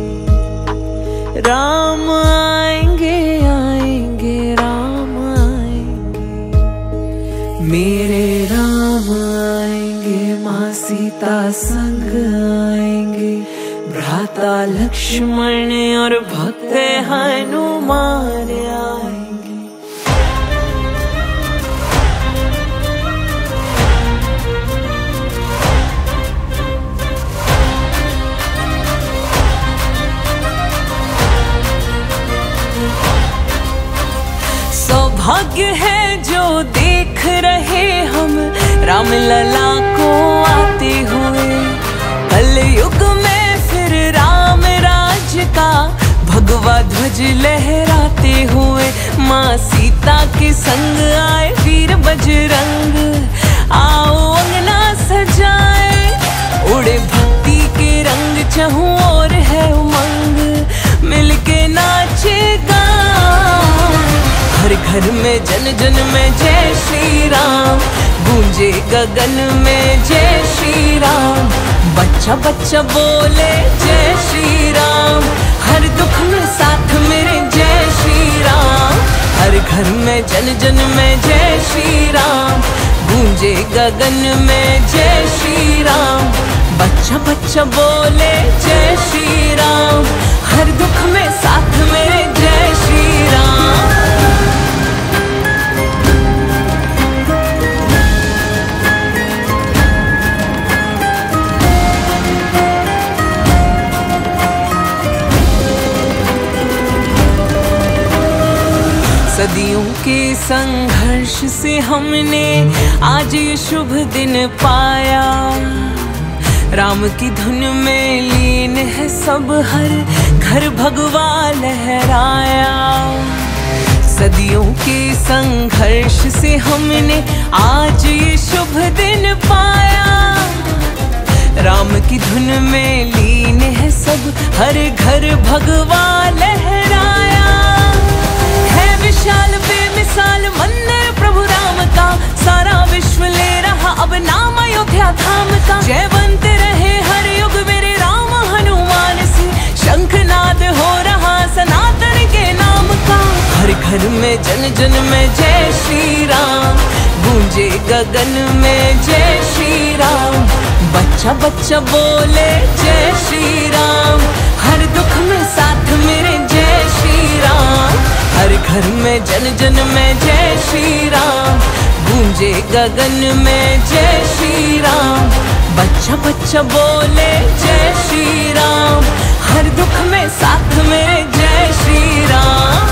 राम आएंगे, आएंगे राम आएंगे। मेरे राम आएंगे, माँ सीता संग आएंगे, भ्राता लक्ष्मण और भक्त हनुमान आएंगे। सौभाग्य है जो देख रहे हम राम लला को आते हुए। कलयुग में फिर राम राज का भगवा ध्वज लहराते हुए। माँ सीता के संग आए वीर बजरंग, आओ अंगना सजाए, उड़े भक्ति के रंग, चहुं और है उमंग, मिलके नाचे गाएं। हर घर में जन जन में जय श्री राम, गूंजे गगन में जय श्री राम। बच्चा बच्चा बोले जय श्री राम, हर दुख में साथ मेरे जय श्री राम। हर घर में जन जन में जय श्री राम, गूंजे गगन में जय श्री राम। बच्चा बच्चा बोले जय श्री राम, हर दुख में साथ मेरे जय श्री राम। सदियों के संघर्ष से हमने आज ये शुभ दिन पाया। राम की धुन में लीन है सब, हर घर भगवा लहराया। सदियों के संघर्ष से हमने आज ये शुभ दिन पाया। राम की धुन में लीन है सब, हर घर भगवा लहराया। विशाल बेमिसाल मंदिर प्रभु राम का, सारा विश्व ले रहा अब नाम अयोध्या धाम का। जयवंत रहे हर युग मेरे राम हनुमान से, शंखनाद हो रहा सनातन के नाम का। हर घर में जन जन में जय श्री राम, गूंजे गगन में जय श्री राम। बच्चा बच्चा बोले जय श्री राम, हर दुख में साथ मेरे जय श्री राम। हर घर में जन जन में जय श्री राम, गूंजे गगन में जय श्री राम। बच्चा बच्चा बोले जय श्री राम, हर दुख में साथ मेरे जय श्री राम।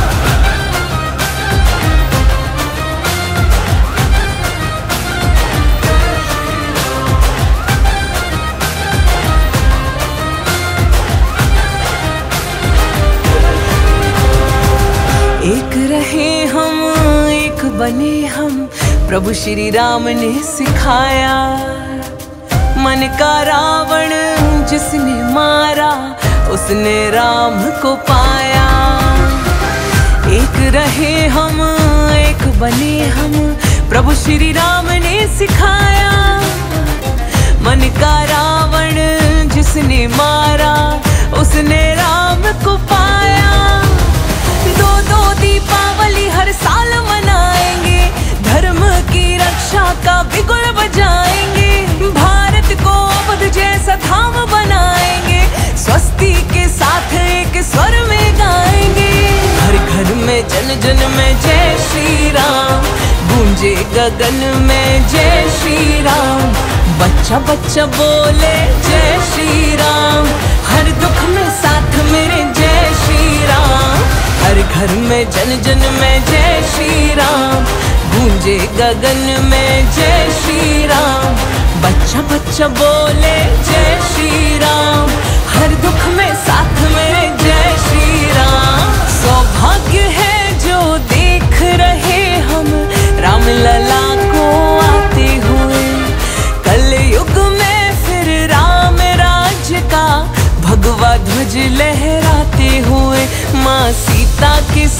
एक रहे हम एक बने हम, प्रभु श्री राम ने सिखाया। मन का रावण जिसने मारा, उसने राम को पाया। एक रहे हम एक बने हम, प्रभु श्री राम ने सिखाया। मन का रावण जिसने मारा, उसने राम को पाया। दो दो दीपावली हर साल मनाएंगे, धर्म की रक्षा का बिगुल बजाएंगे। भारत को बुद्ध जैसा धाम बनाएंगे, स्वस्ति के साथ एक स्वर में गाएंगे। हर घर में जन जन में जय श्री राम, गूंजे गगन में जय श्री राम। बच्चा बच्चा बोले जय श्री राम, हर दुख में साथ मेरे जय श्री राम। हर घर में जन जन में जय श्री राम, गूंजे गगन में जय श्री राम। बच्चा बच्चा बोले जय श्री राम, हर दुख में साथ मेरे जय श्री राम। सौभाग्य है जो देख रहे हम राम लला को आते हुए। कलयुग में फिर राम राज का भगवा ध्वज लहराते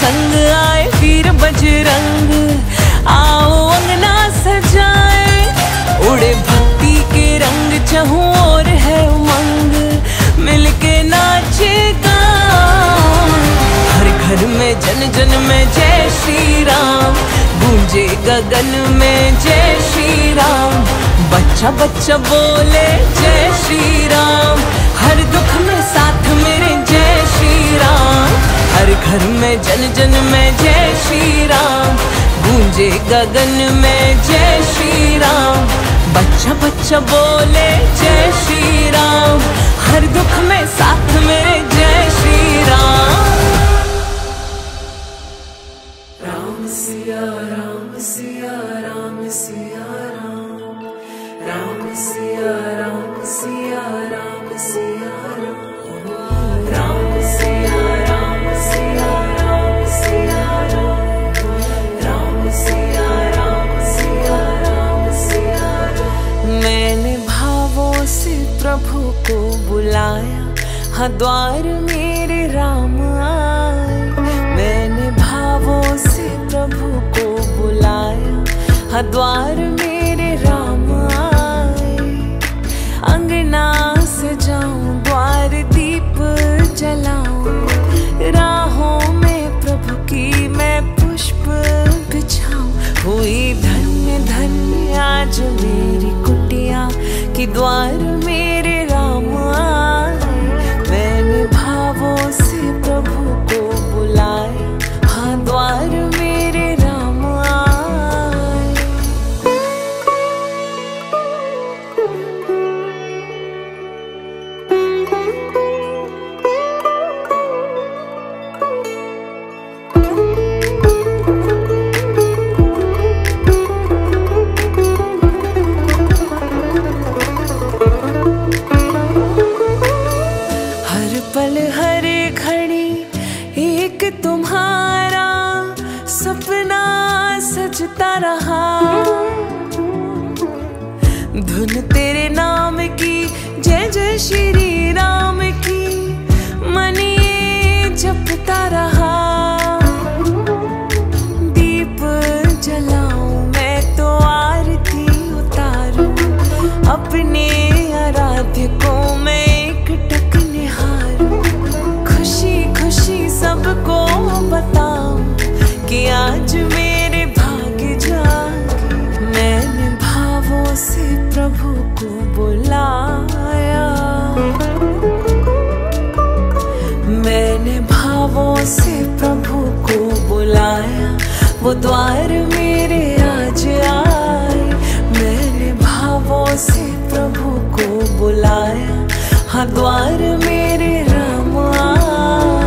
संग आए वीर बजरंग, आओ अंगना सजाए। उड़े भक्ति के रंग चहुं और है उमंग, मिलके नाचे गाएं। हर घर में जन जन में जय श्री राम, गूंजे गगन में जय श्री राम। बच्चा बच्चा बोले जय श्री राम, हर दुख में साथ मेरे जय श्री राम। हर घर में जन जन में जय श्री राम, गूंजे गगन में जय श्री राम। बच्चा बच्चा बोले जय श्री राम, हर दुख में साथ मेरे जय श्री राम। राम सिया राम सिया राम सिया राम, राम सिया राम सिया राम सिया राम, राम सिया राम सिया राम सिया राम, राम सिया राम सिया राम सिया राम। मैंने भावों से प्रभु को बुलाया, हाँ द्वार मेरे राम आए। मैंने भावों से प्रभु को बुलाया, हाँ द्वार मेरे राम आए। अंगना सजाऊं, द्वार दीप जलाऊं, राहों में प्रभु की मैं पुष्प बिछाऊं। हुई धन्य धन्य आज मेरी कुटिया, कि द्वार मेरे राम आए। मैंने भावों से प्रभु को बुलाया, हाँ द्वार मेरे राम आए। हर पल हर घड़ी एक तुम्हारा सपना सजता रहा। धुन तेरे नाम की जय जय श्री राम की, मन ये जपता रहा। दीप जलाऊं मैं तो आरती उतारूं, अपने आराध्य को मैं एक टक निहारूं। खुशी खुशी सबको बताऊं कि आज मेरे भाग्य जागे। मैंने भावों से प्रभु को बुलाया, मैंने भावों से प्रभु को बुलाया, वो द्वार मेरे आज आए। मैंने भावों से प्रभु को बुलाया, हाँ द्वार मेरे राम आए।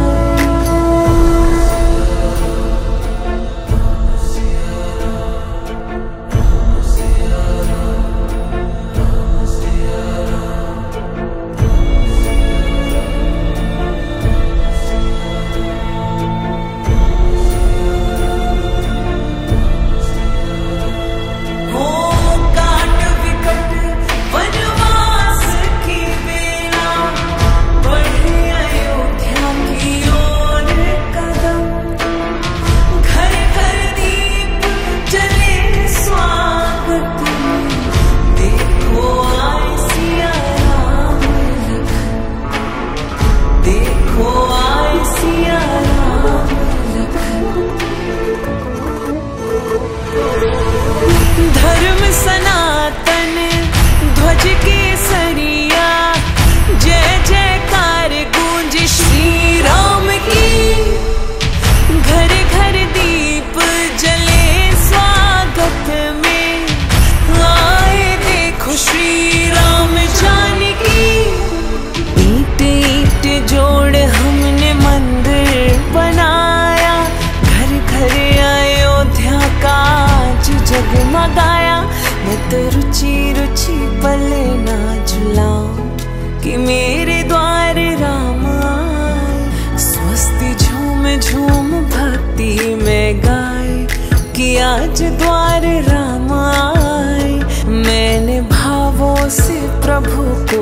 जगमगाया। मैं तो रुचि रुचि पले ना झुलाऊं कि मेरे द्वार राम आए। स्वस्ति झूम झूम भक्ति में गाए कि आज द्वार राम आए। मैंने भावों से प्रभु को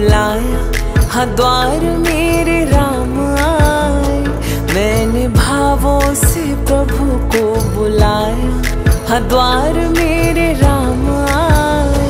बुलाया, हाँ द्वार मेरे राम आए। मैंने भाव भावों से प्रभु को बुलाया, हाँ द्वार मेरे राम आए।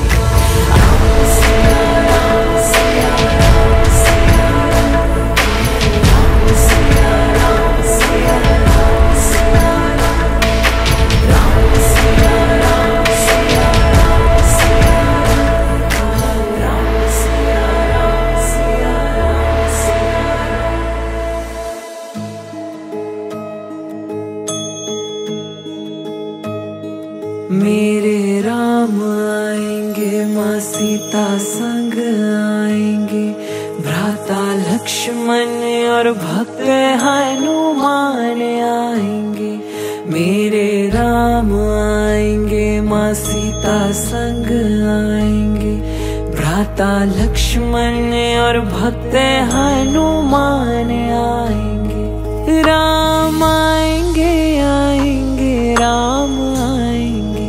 मेरे राम आएंगे, माँ सीता संग आएंगे, भ्राता लक्ष्मण और भक्त हनुमान आएंगे। मेरे राम आएंगे, माँ सीता संग आएंगे, भ्राता लक्ष्मण और भक्त हनुमान आएंगे। राम आएंगे आएंगे राम आएंगे,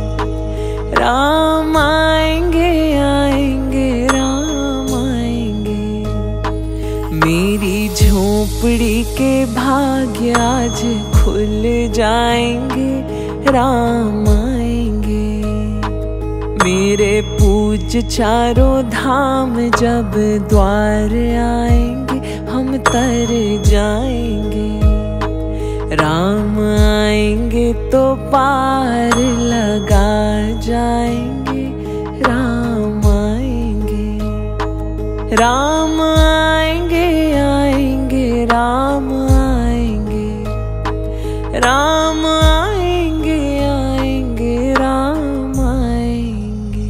राम आएंगे आएंगे राम आएंगे। मेरी झोपड़ी के भाग्य आज खुल जाएंगे, राम आएंगे। मेरे पूज्य चारों धाम जब द्वार आएंगे, हम तर जाएंगे। राम आएंगे तो पार लगा जाएंगे, राम आएंगे। राम आएंगे आएंगे राम आएंगे, राम आएंगे आएंगे राम आएंगे।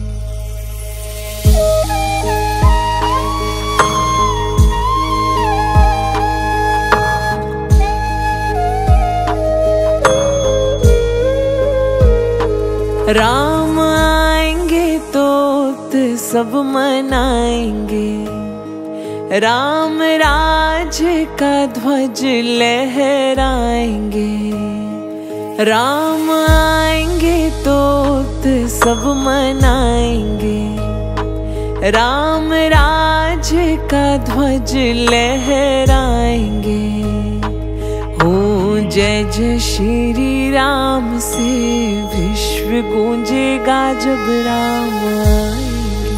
राम आएंगे तो सब मनाएंगे, राम राज का ध्वज लहराएंगे। राम आएंगे तो सब मनाएंगे, राम राज का ध्वज लहराएंगे। हो जय जय श्री राम से विश्व गूंजेगा जब राम आएंगे।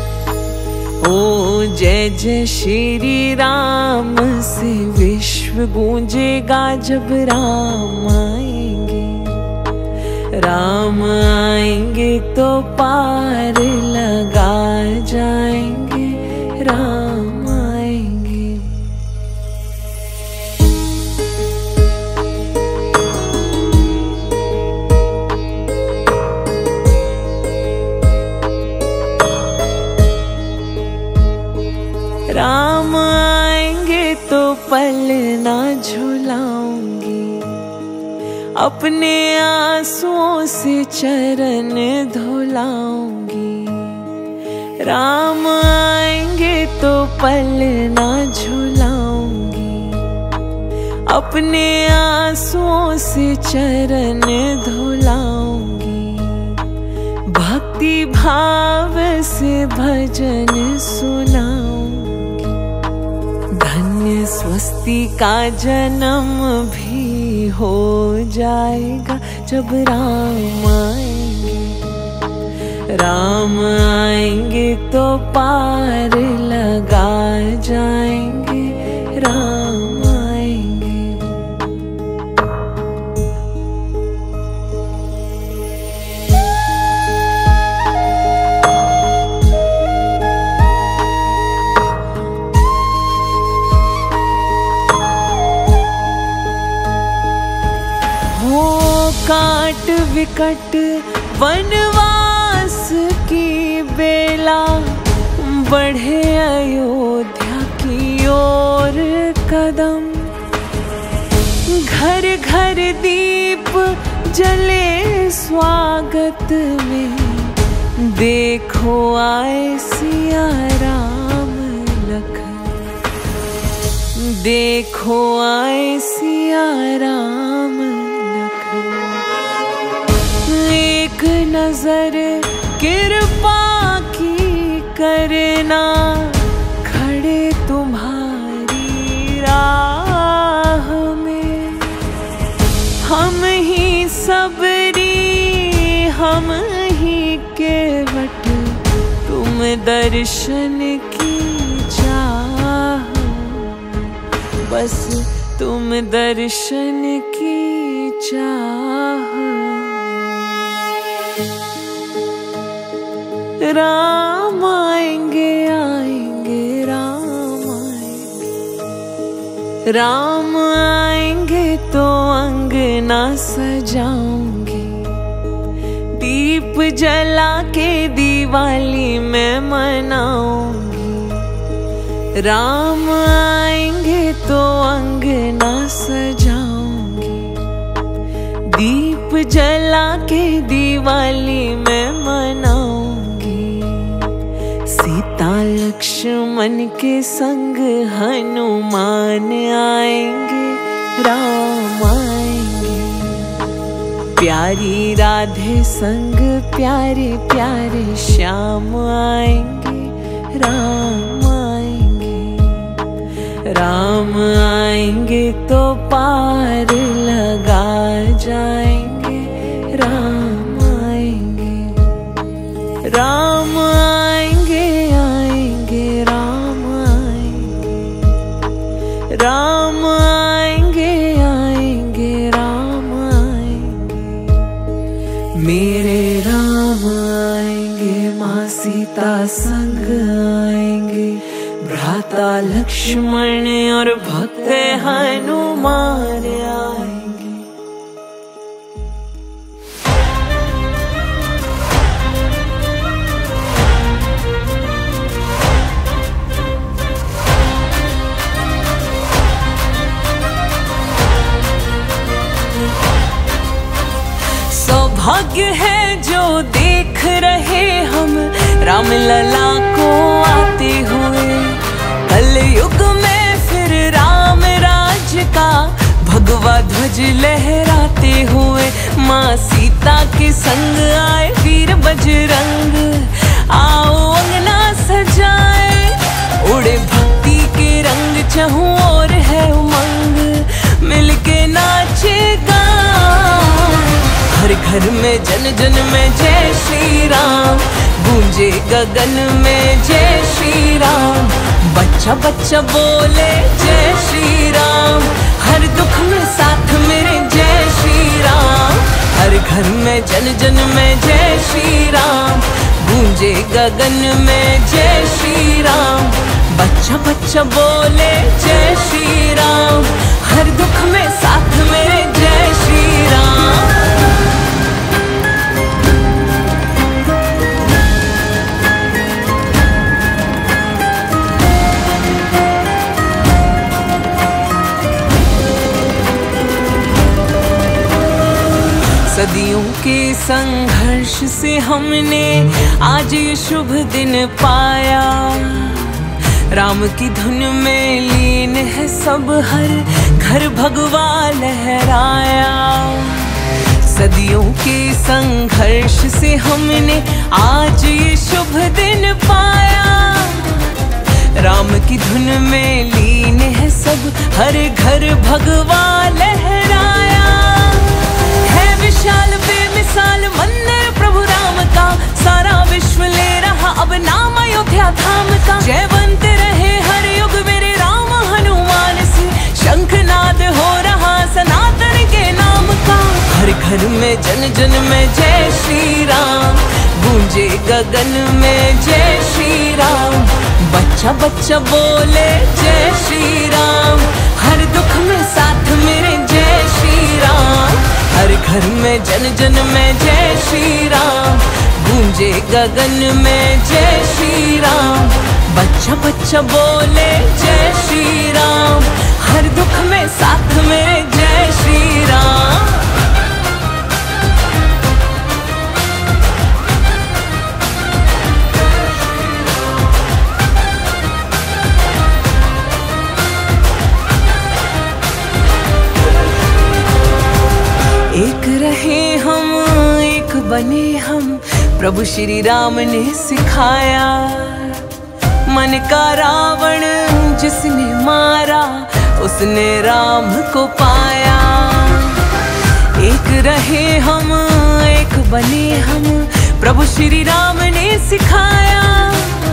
ओ जय जय श्री राम से विश्व गूंजेगा जब राम आएंगे। राम आएंगे तो पार लगा जाएंगे, राम आएंगे। राम आएंगे तो पल ना झुलाऊंगी, अपने आंसुओं से चरण धुलाऊंगी। राम आएंगे तो पल ना झुलाऊंगी, अपने आंसुओं से चरण धुलाऊंगी। भक्ति भाव से भजन सुनाऊंगी, धन्य स्वस्ति का जन्म भी हो जाएगा जब राम आएंगे। राम आएंगे तो पार लगा जाएंगे, राम आएंगे। काट विकट वनवास की बेला, बढ़े अयोध्या की ओर कदम। घर घर दीप जले स्वागत में, देखो आए सिया राम लखन। देखो आए सिया राम लखन। एक नजर कृपा की करना, खड़े तुम्हारी राह में। दर्शन की चाह, बस तुम दर्शन की चाह। राम आएंगे आएंगे राम आएंगे, राम आएंगे तो अंगना सजाऊंगी, दीप जला के दिवाली मैं मनाऊंगी। राम आएंगे तो अंगना सजाऊंगी, दीप जला के दिवाली मैं मनाऊंगी। सीता लक्ष्मण के संग हनुमान आएंगे, राम आएंगे। प्यारी राधे संग प्यारे प्यारे श्याम आएंगे, राम आएंगे। राम आएंगे तो पार लगा जाएंगे, राम आएंगे। राम आएंगे आएंगे राम आएंगे, राम आएंगे आएंगे राम आएंगे। मेरे राम आएंगे, माँ सीता संग आएंगे, भ्राता लक्ष्मण और भक्त हनुमान आएंगे। सौभाग्य है जो देख रहे हम राम लला को आते हुए, कल युग में फिर राम राज का भगवा ध्वज लहराते हुए। माँ सीता के संग आए वीर बजरंग, आओ अंगना सजाए, उड़े भक्ति के रंग चहुं और है उमंग, मिलके नाचेगा हर घर में जन जन में जय श्री राम, गूंजे गगन में जय श्री राम। बच्चा बच्चा बोले जय श्री राम, हर दुख में साथ मेरे जय श्री राम। हर घर में जन जन में जय श्री राम, गूंजे गगन में जय श्री राम। बच्चा बच्चा बोले जय श्री राम, हर दुख में साथ मेरे जय श्री राम। सदियों के संघर्ष से हमने आज ये शुभ दिन पाया, राम की धुन में लीन है सब, हर घर भगवा लहराया। सदियों के संघर्ष से हमने आज ये शुभ दिन पाया, राम की धुन में लीन है सब, हर घर भगवा लहराया। विशाल बेमिसाल मंदिर प्रभु राम का, सारा विश्व ले रहा अब नाम अयोध्या धाम का। जयवंत रहे हर युग मेरे राम हनुमान से, शंखनाद हो रहा सनातन के नाम का। हर घर में जन जन में जय श्री राम, गूंजे गगन में जय श्री राम। बच्चा बच्चा बोले जय श्री राम, हर दुख में साथ मेरे जय श्री राम। हर घर में जन जन में जय श्री राम, गूंजे गगन में जय श्री राम। बच्चा बच्चा बोले जय श्री राम, हर दुख में साथ मेरे जय श्री राम। एक रहे हम एक बने हम, प्रभु श्री राम ने सिखाया। मन का रावण जिसने मारा, उसने राम को पाया। एक रहे हम एक बने हम, प्रभु श्री राम ने सिखाया।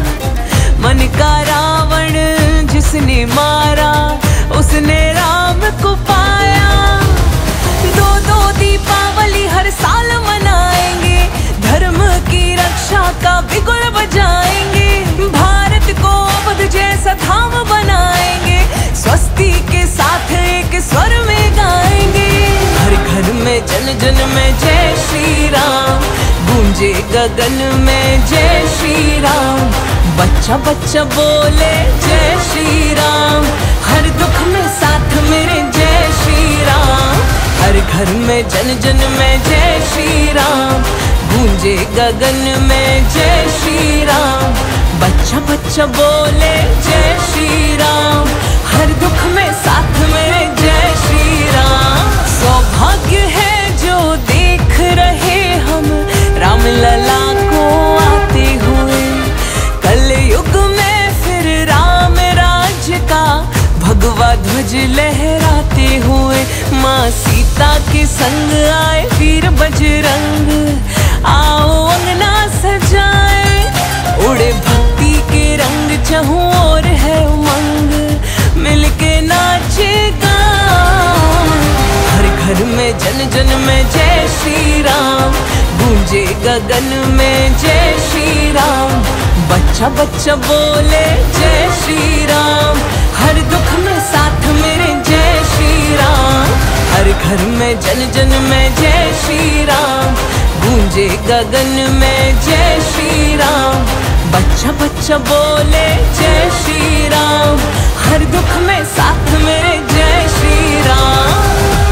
गगन में जय श्री राम। बच्चा बच्चा बोले जय श्री राम। हर दुख में साथ मेरे जय श्री राम। हर घर में जन जन में जय श्री राम। गूंजे गगन में जय श्री राम। बच्चा बच्चा बोले जय श्री राम। हर दुख में साथ मेरे जय श्री राम। सौभाग्य है जो देख रहे हम राम लला को आते हुए। कल युग में फिर राम राज का भगवा ध्वज लहराते हुए। माँ सीता के संग आए वीर बजरंग। आओ अंगना सजाए, उड़े भक्ति के रंग। चहुं और है उमंग, मिलके नाचेगा। हर घर में जन जन में जय श्री राम। गूंजे गगन में जय श्री राम। बच्चा बच्चा बोले जय श्री राम। हर दुख में साथ मेरे जय श्री राम। हर घर में जन जन में जय श्री राम। गूंजे गगन में जय श्री राम। बच्चा बच्चा बोले जय श्री राम। हर दुख में साथ मेरे जय श्री राम।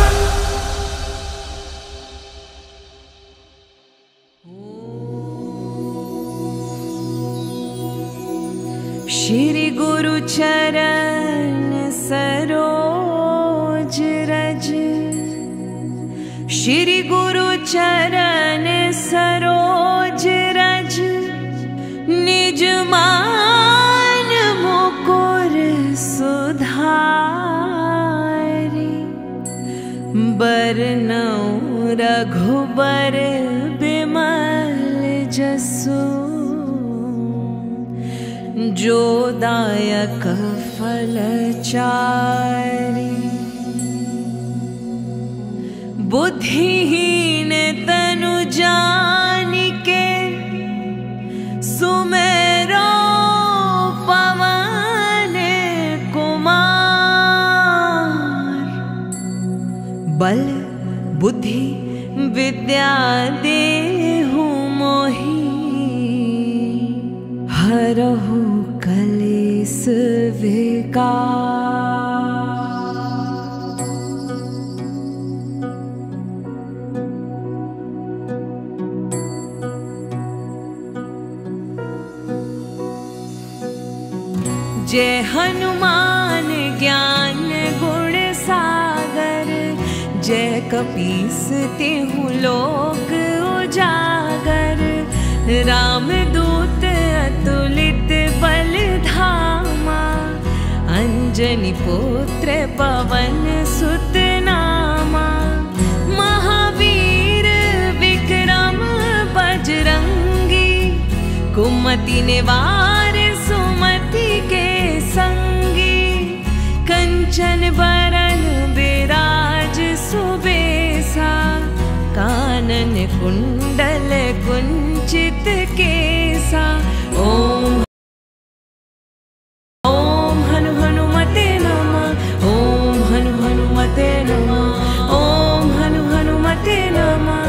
श्री गुरु चरण सरोज रज। श्री गुरु चरण सरोज रज। निज मान मुकुर सुधारी। बरनउँ रघुबर बिमल जसु। जो दायक फल चारि। बुद्धिहीन तनु जानिके सुमेरो पवन कुमार। बल बुद्धि विद्या देहु मोहि। हरहु कलेस विकार। जय हनुमान ज्ञान गुण सागर। जय कपीस तिहुँ लोक उजागर। राम दूत अतुलित बल धामा। अंजनी पुत्र पवन सुत नामा। महावीर विक्रम बजरंगी। कुमति निवार सुमति के संगी। कंचन बरन बिराज सुबेसा। कानन कुंडल कुंचित केसा। ओम ओम हनु हनुमते नमः। ओम हनु हनुमते नमः। ओम हनु हनुमते नमः।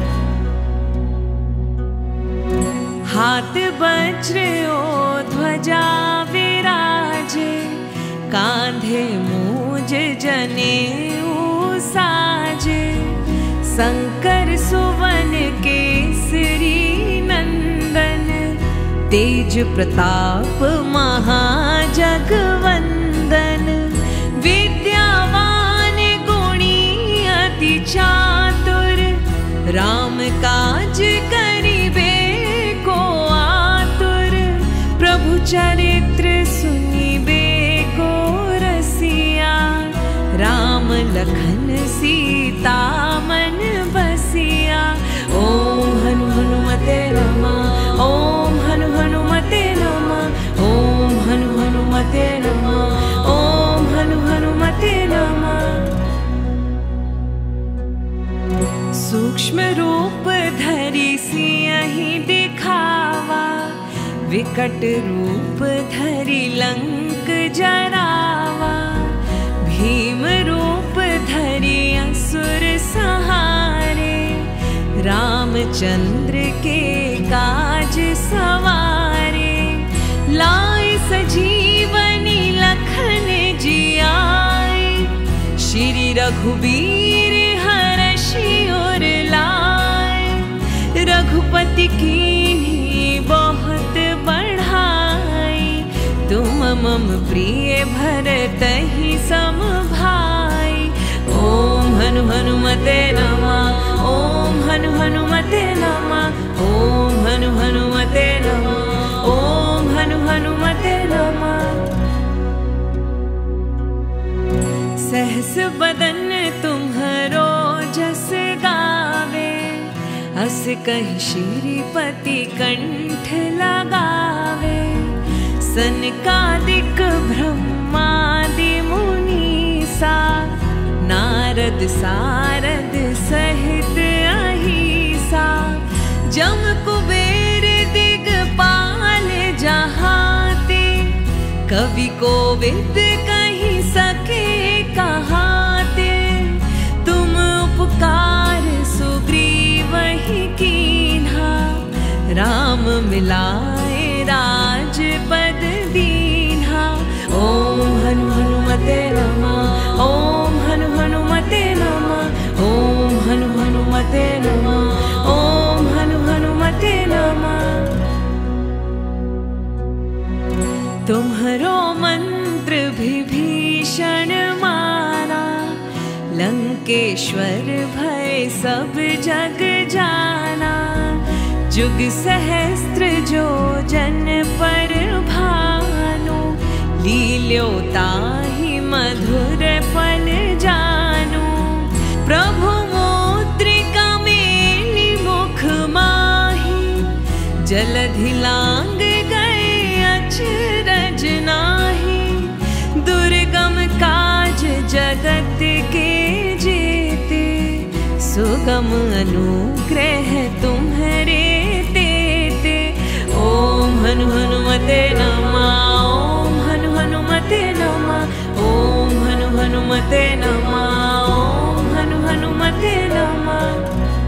हाथ वज्र ओ ध्वजा विराजे। कांधे मूज जनेऊ साजे। शंकर सुवन केसरी नंदन। तेज प्रताप महाजगवंदन। विद्यावान गुणी अति चातुर। राम काज करिबे को आतुर। प्रभु चरित्र सुनिबे को रसिया। राम लखन सीता मन बसिया। ओम हनु हनुमते नमः। ओम हनु हनुमते नमः। ओम हनु हनुमते नमः। ओम हनु हनुमते नमः। सूक्ष्म रूप धरि सियहि दिखावा। विकट रूप धरि लंक जरावा। भीम रूप धरि असुर संहारे। रामचंद्र के काज सवारे, लाए सजीवनी लखन जी आए, श्री रघुबीर हरषि उर लाए, रघुपति कीन्ही बहुत बढ़ाई, तुम मम प्रिय भरतहि सम भाई। ओम हनु हनुमते नमः, ओम हनु हनुमते नमः, ओम हनु हनुमते नमः, ओम हनु हनुमते नमः। सहस बदन तुम्हरो जस गावे, अस कहि श्रीपति कंठ लगावे, सनकादिक ब्रह्मादि मुनीसा, नारद सारद सहित अहिसा, जम कुबेर दिगपाल जहाते, कवि कोविद कहि सके कहाते, तुम उपकार सुग्रीवहि कीन्हा, राम मिलाए राजपद दीन्हा। ओम हनु हनुमते नमः, ओम हनु हनुमते नमः, ओम हनु हनुमते नमः, ओम हनु हनुमते नमः। तुम्हरो मंत्र विभीषण माना, लंकेश्वर भय सब जग जाना, जुग सहस्त्र जो जन पर भानु, लील्यो ताहि मधुर फल जानु, प्रभु मुद्रिका मेलि मुख माहि, जलधि लांग गए अचरज नाहि, दुर्गम काज जगत के जेते, सुगम अनुग्रह तुम्हरे तेते। ओम हनु हनुमते नमः, ओम हनु हनुमते नमः, ओम हनु हनुमते नमः, ओम हनु हनुमते नमः।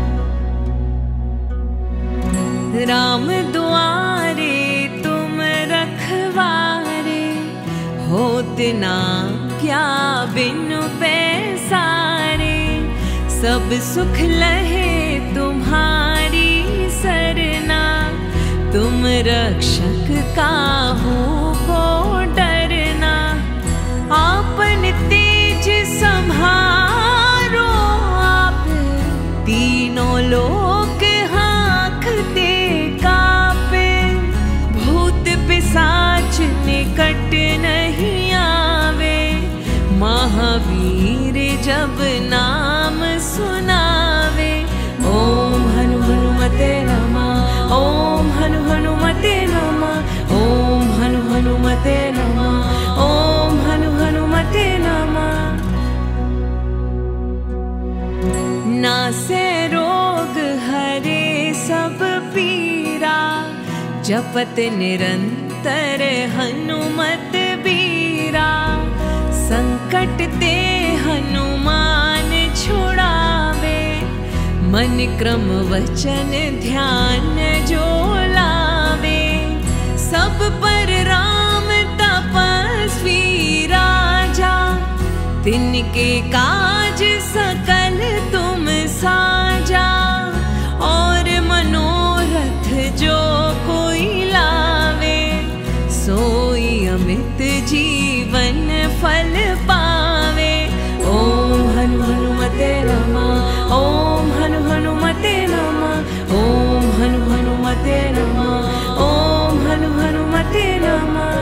राम दुआरे तुम रखवारे, होत ना क्या बिनु पैसारे, सब सुख लहे तुम्हारी सरना, तुम रक्षक काहू को डरना, आपन तेज संहारो आप, तीनों लोक हाँकते कापे, भूत पिशाच निकट नहीं आवे, महावीर जब नाम सुनावे। ओम हनु हनुमते नमः, ओम हनु हनुमते नमः, ओम हनु हनुमते नमः, ओम हनु हनुमते नमः। नासे रोग हरे सब पीरा, जपत निरंतर हनुमत बीरा, संकट ते हनुमान छुड़ावे, मन क्रम वचन ध्यान जो लावे, सब पर राम तपस्वी राजा, तिनके काज सकल तुम साजा, और मनोरथ जो कोई लावे, सोई अमित जीवन फल पावे। ओम हनु हनुमते नमः, ओम हनु हनुमते नमः, ओम हनु हनुमते नमः, ओम हनु हनुमते नमः।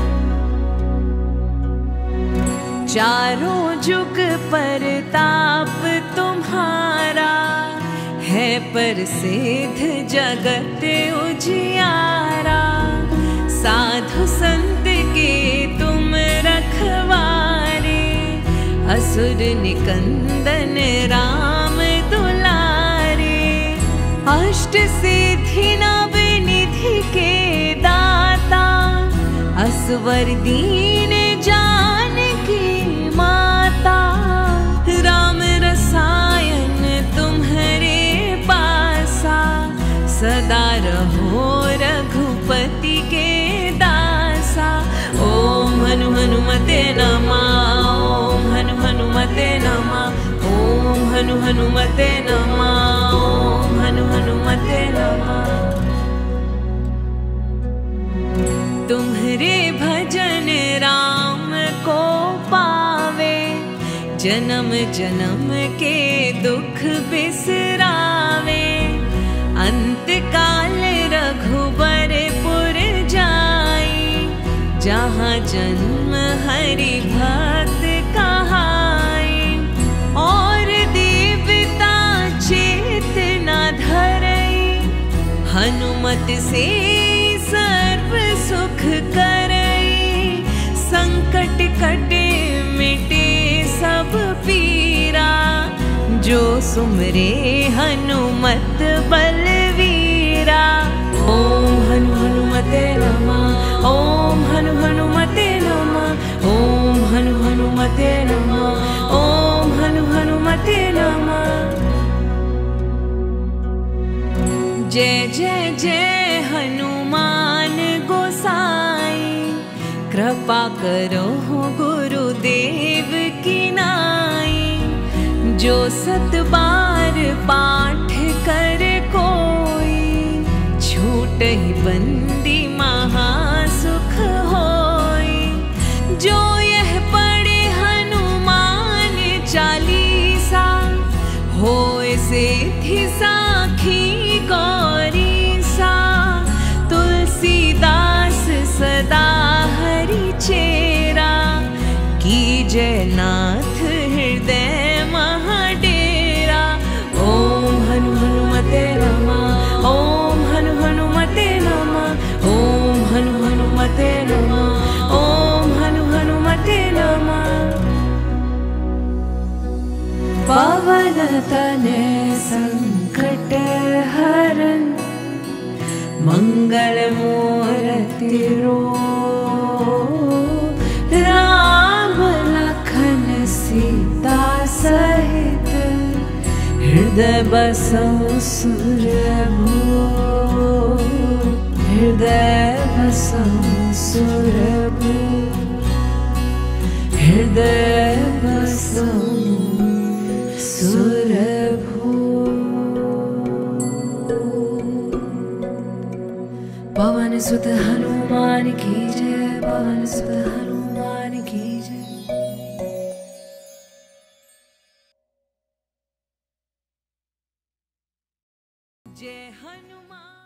चारों जुग परताप तुम्हारा, है प्रसिद्ध जगत उजियारा, साधु संत के तुम रखवारे, असुर निकंदन राम दुलारे, अष्ट सिद्धि नव निधि के दाता, असवर दीन जानकी माता, राम रसायन तुम्हारे पासा, सदा रहो हनु हनुमते नमः, ओम हनु हनुमते नमः। तुम्हारे भजन राम को पावे, जन्म जन्म के दुख बिसरावे। अंत काल रघुबरपुर जाई, जहाँ जन्म हरि भक्त कहाई। और देवता चेतना धरई, हनुमत से सर्व सुख करई। संकट कटे मिटे सब पीरा, जो सुमरे हनुमत बलवीरा। ओम हनु हनुमते नमः, ओम हनु हनुमते नमः, ओम हनु हनुमते नमः, ओम हनु हनुमते नमः। जय जय जय हनुमान गोसाई, कृपा करो गुरुदेव की नाई। जो सत बार पाठ कर कोई, छूटहि बंदी महासुख होई। जो यह पढ़े हनुमान चालीसा, होय सिद्धि साखी गौरी सा। तुलसीदास सदा हरि चेरा, कीजय नाथ हृदय महाडेरा। ओम हनु हनुमते नमः, ओम हनु हनुमते नमः, ओम हनु हनुमते नमः, ओम हनु हनुमते नमः। पवन तनय संकट हरन, मंगल मूर्ति रूप। राम लखन सीता सहित, हृदय बसौ सुरभूप। हृदय बसौ सुरभूप, हृदय बसौ सुरभूप। पवन सुत हनुमान की जय, पवन सुत हनुमान की जय। जय हनुमान।